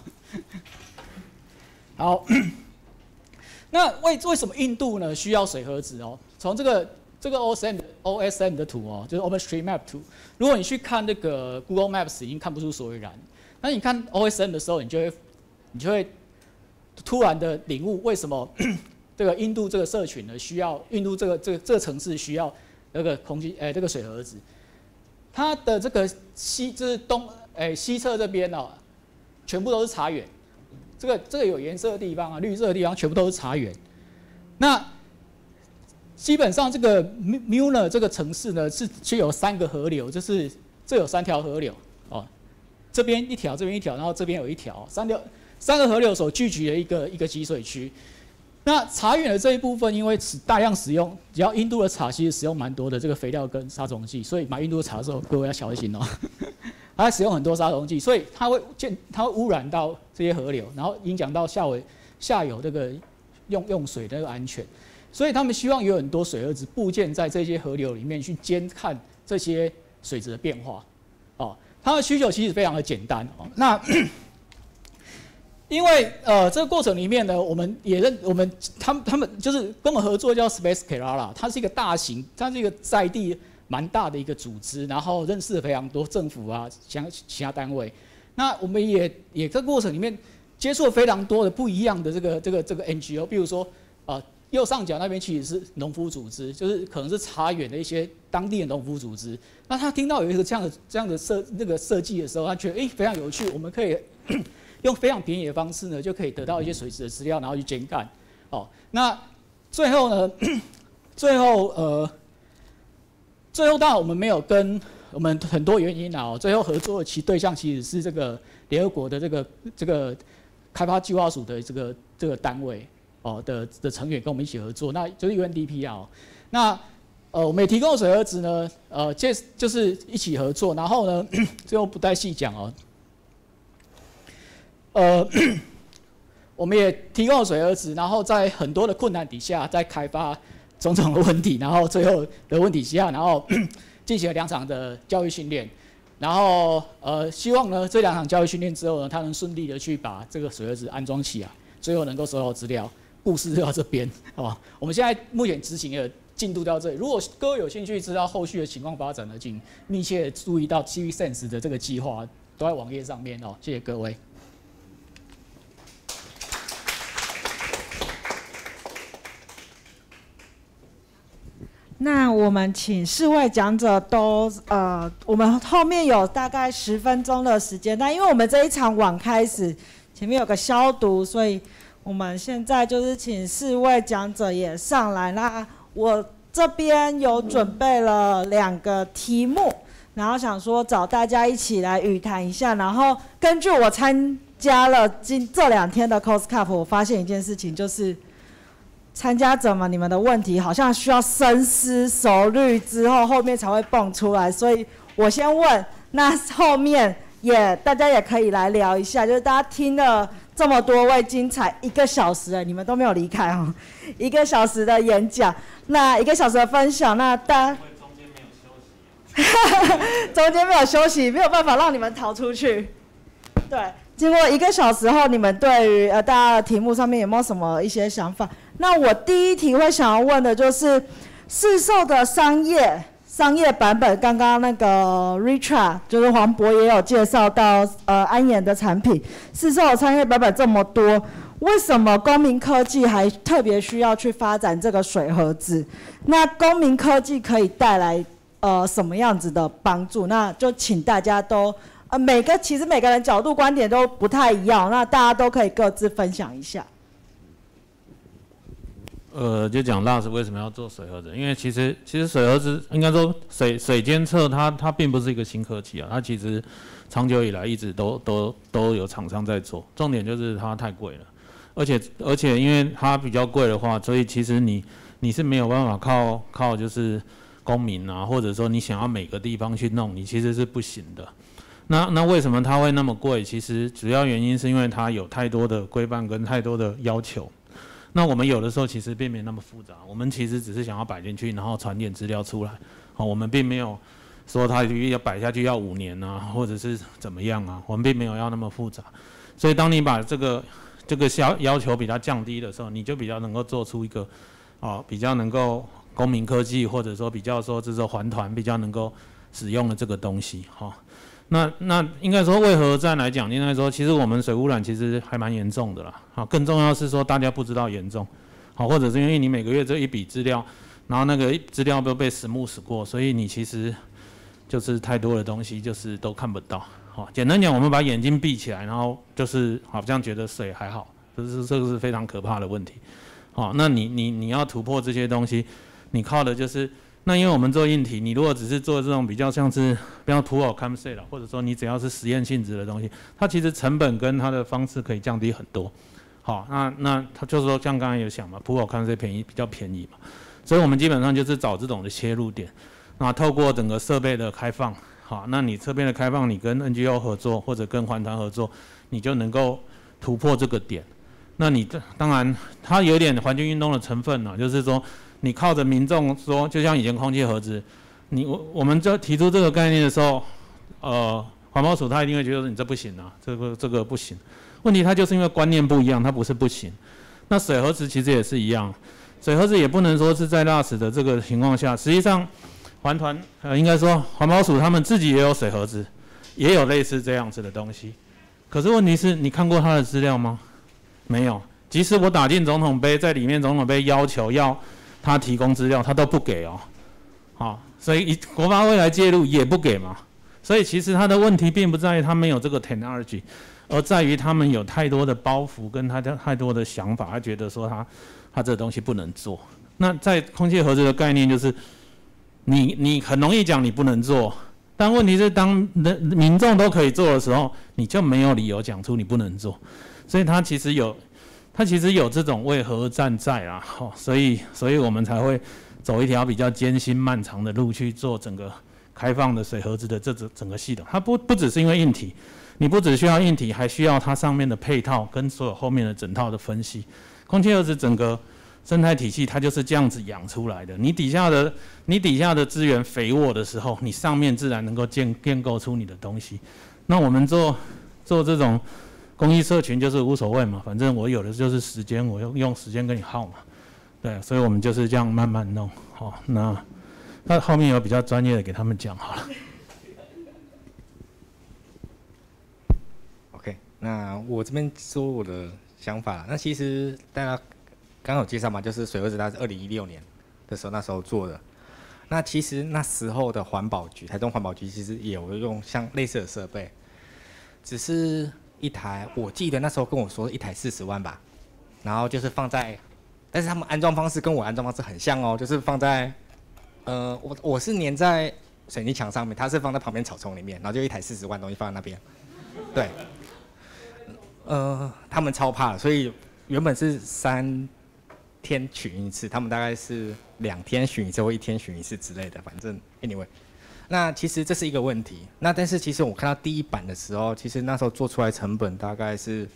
好，那为什么印度呢需要水盒子哦？从这个 OSM 的图哦，就是 OpenStreetMap 图。如果你去看那个 Google Maps， 已经看不出所以然。但你看 OSM 的时候，你就会突然的领悟，为什么这个印度这个社群呢需要印度这个城市需要那个这个水盒子，它的这个就是西侧这边哦，全部都是茶园，这个有颜色的地方啊，绿色的地方全部都是茶园。那基本上这个 Muna 这个城市呢是有3个河流，这有3条河流哦，这边一条，这边一条，然后这边有一条，3个河流所聚集的一个集水区。那茶园的这一部分，因为大量使用，只要印度的茶其实使用蛮多的这个肥料跟杀虫剂，所以买印度的茶的时候，各位要小心哦。它使用很多杀虫剂，所以它会污染到这些河流，然后影响到下游这个用水的安全。所以他们希望有很多水盒子布建在这些河流里面去监看这些水质的变化。哦，它的需求其实非常的简单哦。那因为这个过程里面呢，他们就是跟我们合作叫 Space Kerala， 它是一个它是一个在地蛮大的一个组织，然后认识了非常多政府啊，其他单位。那我们也在过程里面接触了非常多的不一样的这个 NGO， 比如说右上角那边其实是农夫组织，就是可能是茶园的一些当地的农夫组织。那他听到有一个这样的设计的时候，他觉得非常有趣，我们可以用非常便宜的方式呢，就可以得到一些水质的资料，然后去监干。哦，那最后呢，最后当然我们没有跟我们很多原因啊，最后合作的对象其实是这个联合国的这个开发计划署的这个单位哦的成员跟我们一起合作，那就是 UNDP 啊。那我们也提供水盒子呢，就是一起合作，然后呢，最后不太细讲哦。我们也提供了水盒子，然后在很多的困难底下，在开发种种的问题，然后最后的问题下，然后进行了2场的教育训练，然后希望呢这2场教育训练之后呢，他能顺利的去把这个水盒子安装起来，最后能够收到资料。故事就到这边，好吧？我们现在目前执行的进度到这里。如果各位有兴趣知道后续的情况发展呢，请密切注意到 TV Sense 的这个计划，都在网页上面哦。谢谢各位。 那我们请4位讲者都我们后面有大概10分钟的时间，但因为我们这一场晚开始，前面有个消毒，所以我们现在就是请4位讲者也上来。那我这边有准备了2个题目，然后想说找大家一起来语谈一下。然后根据我参加了这2天的 COSCUP， 我发现一件事情，就是参加者们，你们的问题好像需要深思熟虑之后，后面才会蹦出来。所以我先问，那后面大家也可以来聊一下，就是大家听了这么多位精彩1个小时了，你们都没有离开哦，1个小时的演讲，那1个小时的分享，那大家中间没有休息，没有办法让你们逃出去。对，经过1个小时后，你们对于大家的题目上面有没有什么一些想法？那我第一题会想要问的就是市售的商业版本，刚刚那个 Richard 就是黄渤也有介绍到安研的产品，市售的商业版本这么多，为什么公民科技还特别需要去发展这个水盒子？那公民科技可以带来什么样子的帮助？那就请大家都其实每个人角度观点都不太一样，那大家都可以各自分享一下。 就讲 LAS 为什么要做水盒子，因为其实水盒子应该说水监测它并不是一个新科技啊，它其实长久以来一直都有厂商在做，重点就是它太贵了，而且因为它比较贵的话，所以其实你是没有办法靠就是公民啊，或者说你想要每个地方去弄，你其实是不行的。那为什么它会那么贵？其实主要原因是因为它有太多的规范跟太多的要求。那我们有的时候其实并没那么复杂，我们其实只是想要摆进去，然后传点资料出来。我们并没有说它要摆下去要5年啊，或者是怎么样啊，我们并没有要那么复杂。所以当你把这个要求比较降低的时候，你就比较能够做出一个比较能够公民科技，或者说比较说就是说环团比较能够使用的这个东西那应该说为核战来讲，应该说其实我们水污染其实还蛮严重的啦。好，更重要是说大家不知道严重，好，或者是因为你每个月这一笔资料，然后那个资料都被smooth过，所以你其实就是太多的东西就是都看不到。好，简单讲，我们把眼睛闭起来，然后就是好像觉得水还好，这个是非常可怕的问题。好，那你要突破这些东西，你靠的就是那因为我们做硬体，你如果只是做这种比较像是比较proof of concept，或者说你只要是实验性质的东西，它其实成本跟它的方式可以降低很多。好，那它就是说像刚才有想嘛，proof of concept比较便宜嘛，所以我们基本上就是找这种的切入点，那透过整个设备的开放，好，那你设备的开放，你跟 NGO 合作或者跟环团合作，你就能够突破这个点。那你当然它有点环境运动的成分了，就是说你靠着民众说，就像以前空气盒子，我们就提出这个概念的时候，环保署他一定会觉得你这不行啊，这个不行。问题它就是因为观念不一样，它不是不行。那水盒子其实也是一样，水盒子也不能说是在LAS的这个情况下，实际上环团应该说环保署他们自己也有水盒子，也有类似这样子的东西。可是问题是你看过他的资料吗？没有，即使我打进总统杯，在里面总统杯要求要他提供资料，他都不给哦。好，所以国发会来介入也不给嘛。所以其实他的问题并不在于他没有这个 technology， 而在于他们有太多的包袱跟他太多的想法，他觉得说他这个东西不能做。那在空气盒子的概念就是，你很容易讲你不能做，但问题是当民众都可以做的时候，你就没有理由讲出你不能做。所以它其实有这种为核战在啦，所以我们才会走一条比较艰辛漫长的路去做整个开放的水盒子的整个系统。它不只是因为硬体，你不只需要硬体，还需要它上面的配套跟所有后面的整套的分析。空气盒子整个生态体系它就是这样子养出来的。你底下的资源肥沃的时候，你上面自然能够建构出你的东西。那我们做这种公益社群就是无所谓嘛，反正我有的就是时间，我用时间跟你耗嘛，对，所以我们就是这样慢慢弄。好，那后面有比较专业的给他们讲好了。 OK， 那我这边说我的想法，那其实大家刚刚有介绍嘛，就是水盒子它是2016年的时候那时候做的。那其实那时候的环保局，台中环保局其实也有用像类似的设备，只是一台，我记得那时候跟我说一台40万吧，然后就是放在，但是他们安装方式跟我安装方式很像哦，就是放在，我是粘在水泥墙上面，它是放在旁边草丛里面，然后就一台40万东西放在那边，对，他们超怕的，所以原本是3天巡一次，他们大概是2天巡一次或1天巡一次之类的，反正 anyway。那其实这是一个问题，那但是其实我看到第一版的时候，其实那时候做出来成本大概是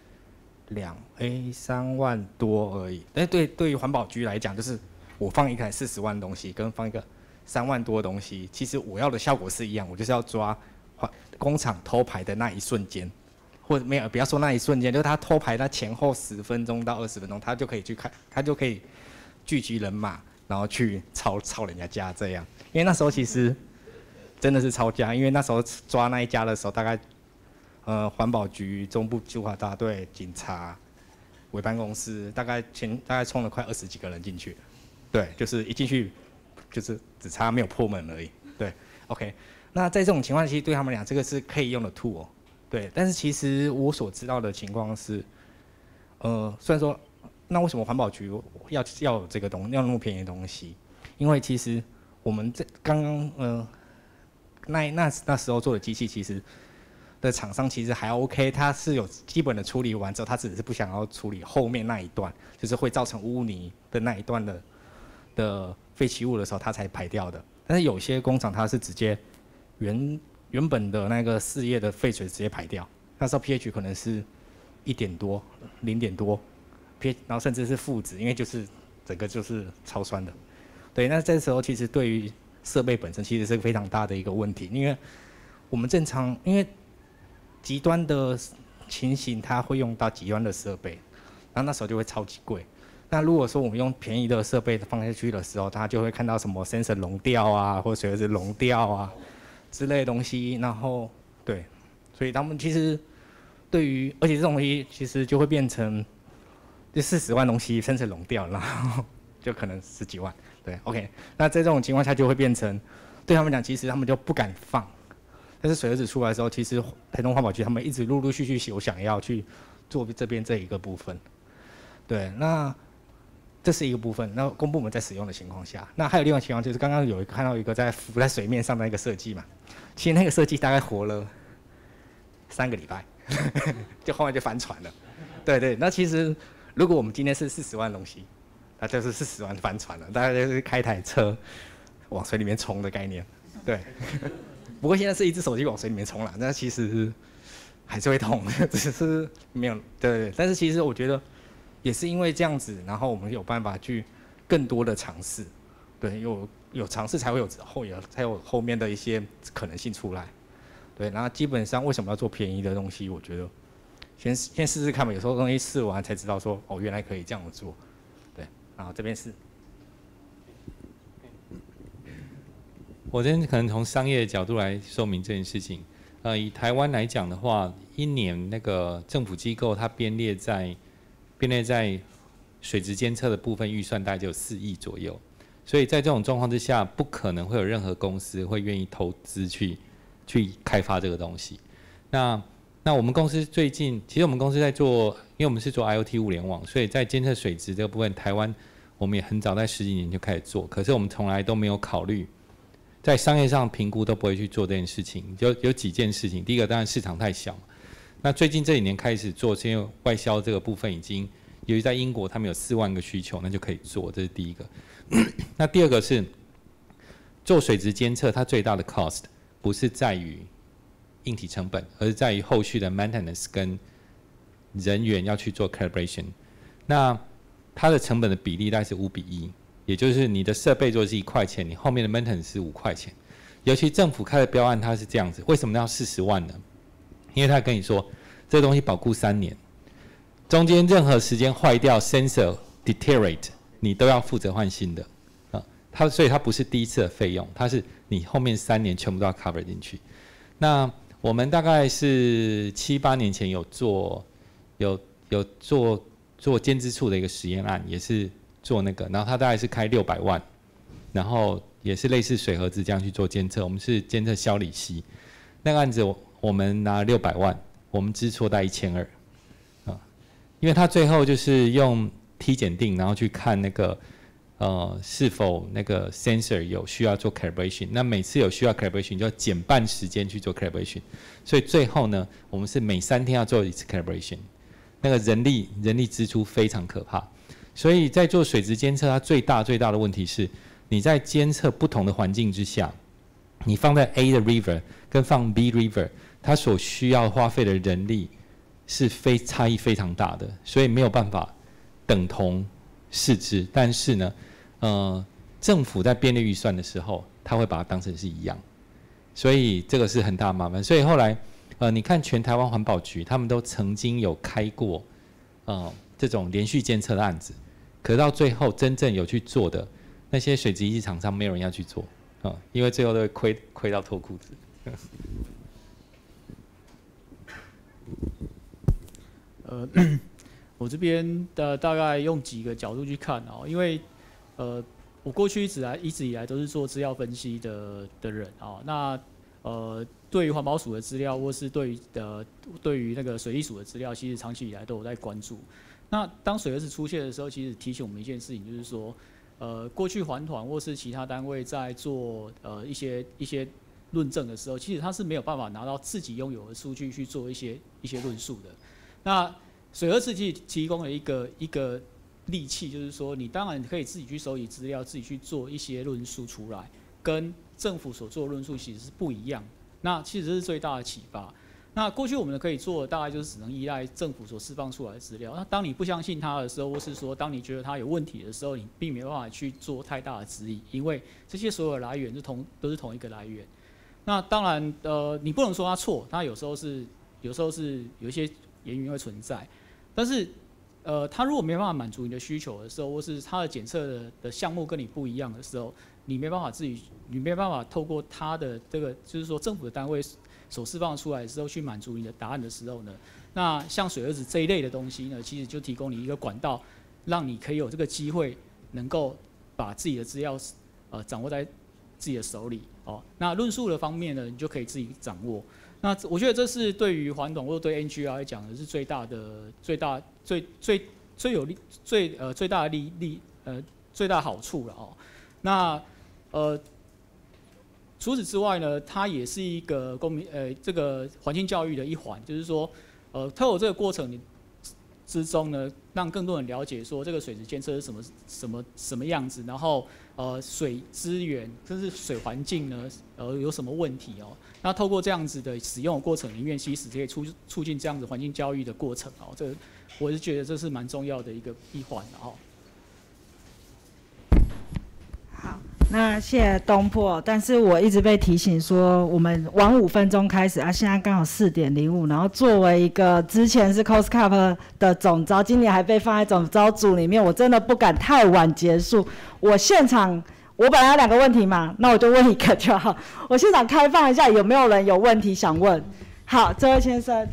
3万多而已。但是对于环保局来讲，就是我放一台40万的东西，跟放一个3万多的东西，其实我要的效果是一样，我就是要抓工厂偷排的那一瞬间，或者没有不要说那一瞬间，就是他偷排他前后10分钟到20分钟，他就可以去看，他就可以聚集人马，然后去抄人家家这样。因为那时候其实真的是抄家，因为那时候抓那一家的时候，大概环保局、中部救火大队、警察、委办公司，大概冲了快20几个人进去，对，就是一进去就是只差没有破门而已，对 ，OK。那在这种情况，其实对他们俩这个是可以用的 tool， 对。但是其实我所知道的情况是，虽然说，那为什么环保局要有这个要那么便宜的东西？因为其实我们刚刚那时候做的机器，其实的厂商其实还 OK， 它是有基本的处理完之后，它只是不想要处理后面那一段，就是会造成污泥的那一段的废弃物的时候，它才排掉的。但是有些工厂它是直接原本的那个事业的废水直接排掉，那时候 pH 可能是1点多、0点多 pH， 然后甚至是负值，因为就是整个就是超酸的。对，那这时候其实对于设备本身其实是非常大的一个问题，因为我们正常因为极端的情形，它会用到极端的设备，那时候就会超级贵。那如果说我们用便宜的设备放下去的时候，它就会看到什么 sensor 熔掉啊，或者水盒子熔掉啊之类的东西，然后对，所以他们其实对于，而且这种东西其实就会变成，就40万东西生成熔掉，然后就可能10几万，对 ，OK， 那在这种情况下就会变成，对他们讲，其实他们就不敢放。但是水儿子出来的时候，其实台东环保局他们一直陆陆续续有想要去做这边这一个部分，对，那这是一个部分。那公部门在使用的情况下，那还有另外情况就是刚刚有看到一个在浮在水面上的一个设计嘛，其实那个设计大概活了3个礼拜，就后来就翻船了。对对，那其实如果我们今天是40万东西，那就是40万翻船了，大概就是开台车往水里面冲的概念，对。不过现在是一只手机往水里面冲了，那其实还是会痛，只是没有对。但是其实我觉得也是因为这样子，然后我们有办法去更多的尝试，对，有尝试才会有后面的一些可能性出来，对。然后基本上为什么要做便宜的东西？我觉得先试试看吧，有时候东西试完才知道说哦，原来可以这样做，对。然后这边是。 我这边可能从商业的角度来说明这件事情。以台湾来讲的话，一年那个政府机构它编列在水质监测的部分预算大概就有4亿左右，所以在这种状况之下，不可能会有任何公司会愿意投资去开发这个东西。那我们公司最近，其实我们公司在做，因为我们是做 IoT 物联网，所以在监测水质这个部分，台湾我们也很早在10几年就开始做，可是我们从来都没有考虑。在商业上评估都不会去做这件事情，就有几件事情。第一个当然市场太小，那最近这几年开始做，是因为外销这个部分已经，由于在英国他们有4万个需求，那就可以做，这是第一个。那第二个是做水质监测，它最大的 cost 不是在于硬体成本，而是在于后续的 maintenance 跟人员要去做 calibration。那它的成本的比例大概是5:1。也就是你的设备如果是1块钱，你后面的 maintenance 是5块钱。尤其政府开的标案它是这样子，为什么要40万呢？因为他跟你说这个东西保固3年，中间任何时间坏掉 sensor deteriorate， 你都要负责换新的所以它不是第一次的费用，它是你后面3年全部都要 cover 进去。那我们大概是7、8年前有做监制处的一个实验案，也是。做那个，然后他大概是开600万，然后也是类似水盒子这样去做监测。我们是监测硝锂烯，那个案子我们拿了600万，我们支出大概1200，因为他最后就是用T检定，然后去看那个是否那个 sensor 有需要做 calibration， 那每次有需要 calibration 就要减半时间去做 calibration， 所以最后呢，我们是每3天要做1次 calibration， 那个人力支出非常可怕。所以在做水质监测，它最大的问题是，你在监测不同的环境之下，你放在 A 的 river 跟放 B river， 它所需要花费的人力是差异非常大的，所以没有办法等同视之。但是呢，政府在编列预算的时候，他会把它当成是一样，所以这个是很大的麻烦。所以后来，你看全台湾环保局，他们都曾经有开过，这种连续监测的案子。可是到最后真正有去做的那些水质仪器厂商，没有人要去做因为最后都会亏到脱裤子。 我这边的大概用几个角度去看因为我过去一直以来都是做资料分析的人那对于环保署的资料，或是对于那个水利署的资料，其实长期以来都有在关注。那当水盒子出现的时候，其实提醒我们一件事情，就是说，过去环团或是其他单位在做一些论证的时候，其实他是没有办法拿到自己拥有的数据去做一些论述的。那水盒子提供了一个利器，就是说，你当然可以自己去收集资料，自己去做一些论述出来，跟政府所做的论述其实是不一样的。那其实这是最大的启发。那过去我们可以做的大概就是只能依赖政府所释放出来的资料。那当你不相信它的时候，或是说当你觉得它有问题的时候，你并没有办法去做太大的质疑，因为这些所有的来源都是同一个来源。那当然，你不能说它错，它有时候是有一些言语会存在，但是它如果没办法满足你的需求的时候，或是它的检测的项目跟你不一样的时候，你没办法透过它的这个，就是说政府的单位所释放出来的时候，去满足你的答案的时候呢，那像水盒子这一类的东西呢，其实就提供你一个管道，让你可以有这个机会能够把自己的资料掌握在自己的手里哦。那论述的方面呢，你就可以自己掌握。那我觉得这是对于环董或者对 NGR 来讲的是最大的最大好处了哦。那除此之外呢，它也是一个这个环境教育的一环，就是说透过这个过程之中呢，让更多人了解说这个水质监测是什么样子，然后水资源甚至水环境呢有什么问题哦。那透过这样子的使用的过程里面，其实可以促进这样子环境教育的过程哦。这我是觉得这是蛮重要的一环哦。 好，那谢谢东坡。但是我一直被提醒说，我们晚5分钟开始啊，现在刚好4点05。然后作为一个之前是 COSCUP 的总召，今年还被放在总召组里面，我真的不敢太晚结束。我现场，我本来有2个问题嘛，那我就问1个就好。我现场开放一下，有没有人有问题想问？好，这位先生。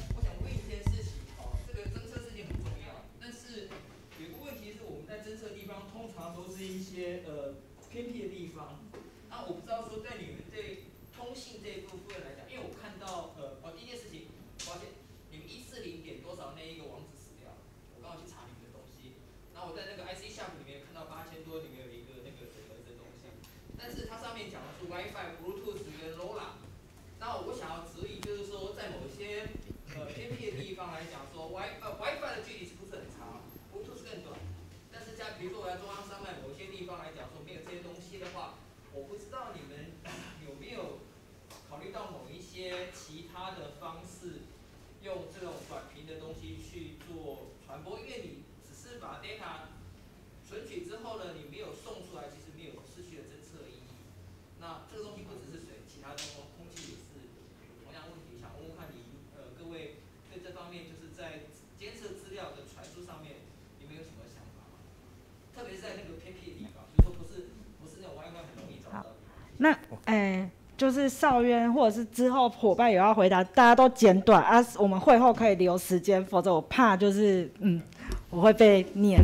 那就是邵渊或者是之后伙伴有要回答，大家都简短啊，我们会后可以留时间，否则我怕就是我会被念。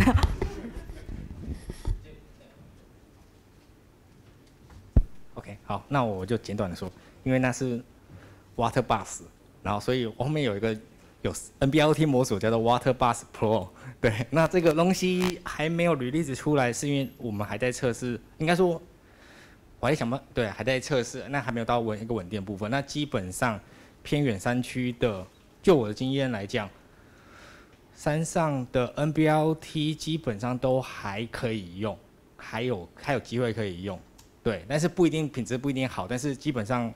OK， 好，那我就简短的说，因为那是 Water Bus， 然后所以后面有 NB-IoT 模组叫做 Water Bus Pro， 对，那这个东西还没有 release 出来，是因为我们还在测试，应该说。我还想对，还在测试，那还没有到一个稳定的部分。那基本上偏远山区的，就我的经验来讲，山上的 NB-IoT 基本上都还可以用，还有机会可以用，对，但是不一定品质不一定好，但是基本上，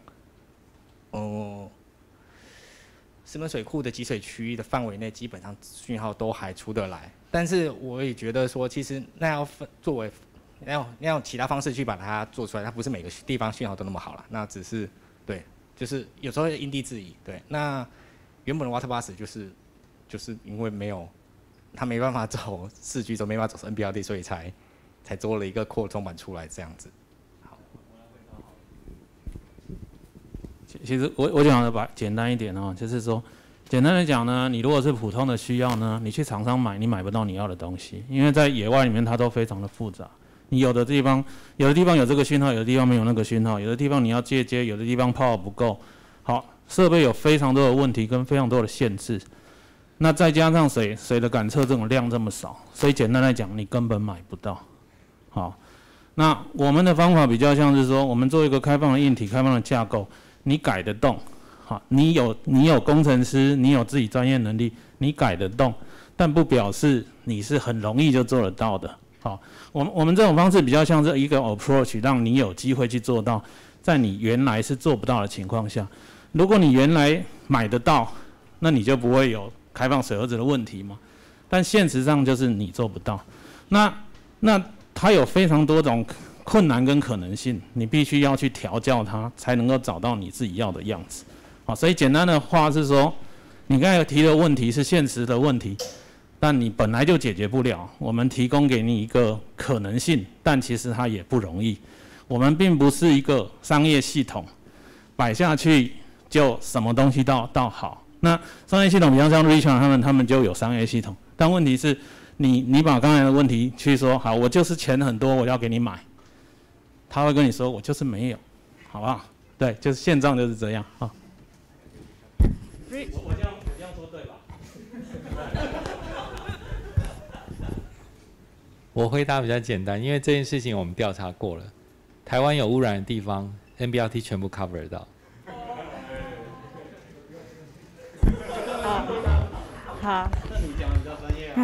石门水库的集水区域的范围内，基本上讯号都还出得来。但是我也觉得说，其实那要作为要用其他方式去把它做出来，它不是每个地方讯号都那么好了。那只是对，就是有时候因地制宜。对，那原本的 Water Bus 就是因为它没办法走4G， 都没办法走 NB-IoT， 所以才做了一个扩充版出来这样子。好， 其实我讲的简单一点哦，就是说。简单的讲呢，你如果是普通的需要呢，你去厂商买，你买不到你要的东西，因为在野外里面它都非常的复杂。你有的地方有这个讯号，有的地方没有那个讯号，有的地方你要接，有的地方 power 不够。好，设备有非常多的问题跟非常多的限制。那再加上水的感测这种量这么少，所以简单来讲，你根本买不到。好，那我们的方法比较像是说，我们做一个开放的硬体、开放的架构，你改得动。好，你有工程师，你有自己专业能力，你改得动，但不表示你是很容易就做得到的。好，我们这种方式比较像是一个 approach， 让你有机会去做到，在你原来是做不到的情况下，如果你原来买得到，那你就不会有开放水盒子的问题嘛。但现实上就是你做不到，那它有非常多种困难跟可能性，你必须要去调教它，才能够找到你自己要的样子。好，所以简单的话是说，你刚才有提的问题是现实的问题，但你本来就解决不了。我们提供给你一个可能性，但其实它也不容易。我们并不是一个商业系统，摆下去就什么东西到好。那商业系统比较像 Richard 他们就有商业系统，但问题是你把刚才的问题去说好，我就是钱很多，我要给你买，他会跟你说我就是没有，好不好？对，就是现状就是这样啊。我这样说对吧？ 我回答比较简单，因为这件事情我们调查过了，台湾有污染的地方 ，NBRT 全部 cover 到。 好。 那你讲的比较专业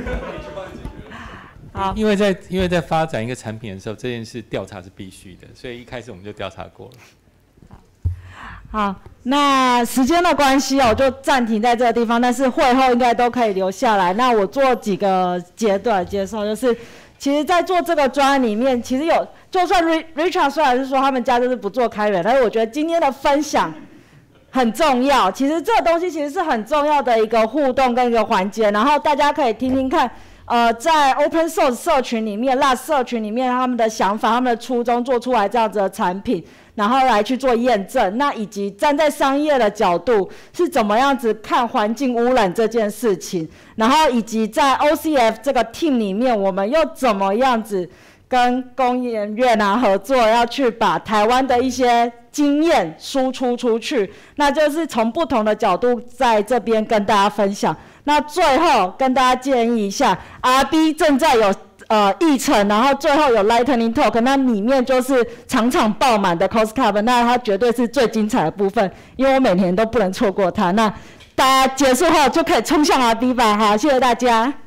啊。 好， 因为在发展一个产品的时候，这件事调查是必须的，所以一开始我们就调查过了。 好，那时间的关系哦，就暂停在这个地方，但是会后应该都可以留下来。那我做几个阶段介绍，就是其实在做这个专案里面，其实有就算 Richard 虽然是说他们家就是不做开源，但是我觉得今天的分享很重要。其实这个东西其实是很重要的一个互动跟一个环节，然后大家可以听听看。在 Open Source 社群里面 ，LAS 社群里面，他们的想法、他们的初衷，做出来这样子的产品，然后来去做验证。那以及站在商业的角度，是怎么样子看环境污染这件事情，然后以及在 OCF 这个 team 里面，我们又怎么样子跟工研院合作，要去把台湾的一些经验输出出去。那就是从不同的角度在这边跟大家分享。那最后跟大家建议一下 ，RB 正在有议程，然后最后有 Lightning Talk， 那里面就是场场爆满的 COSCUP， 那它绝对是最精彩的部分，因为我每年都不能错过它。那大家结束后就可以冲向RB吧，好，谢谢大家。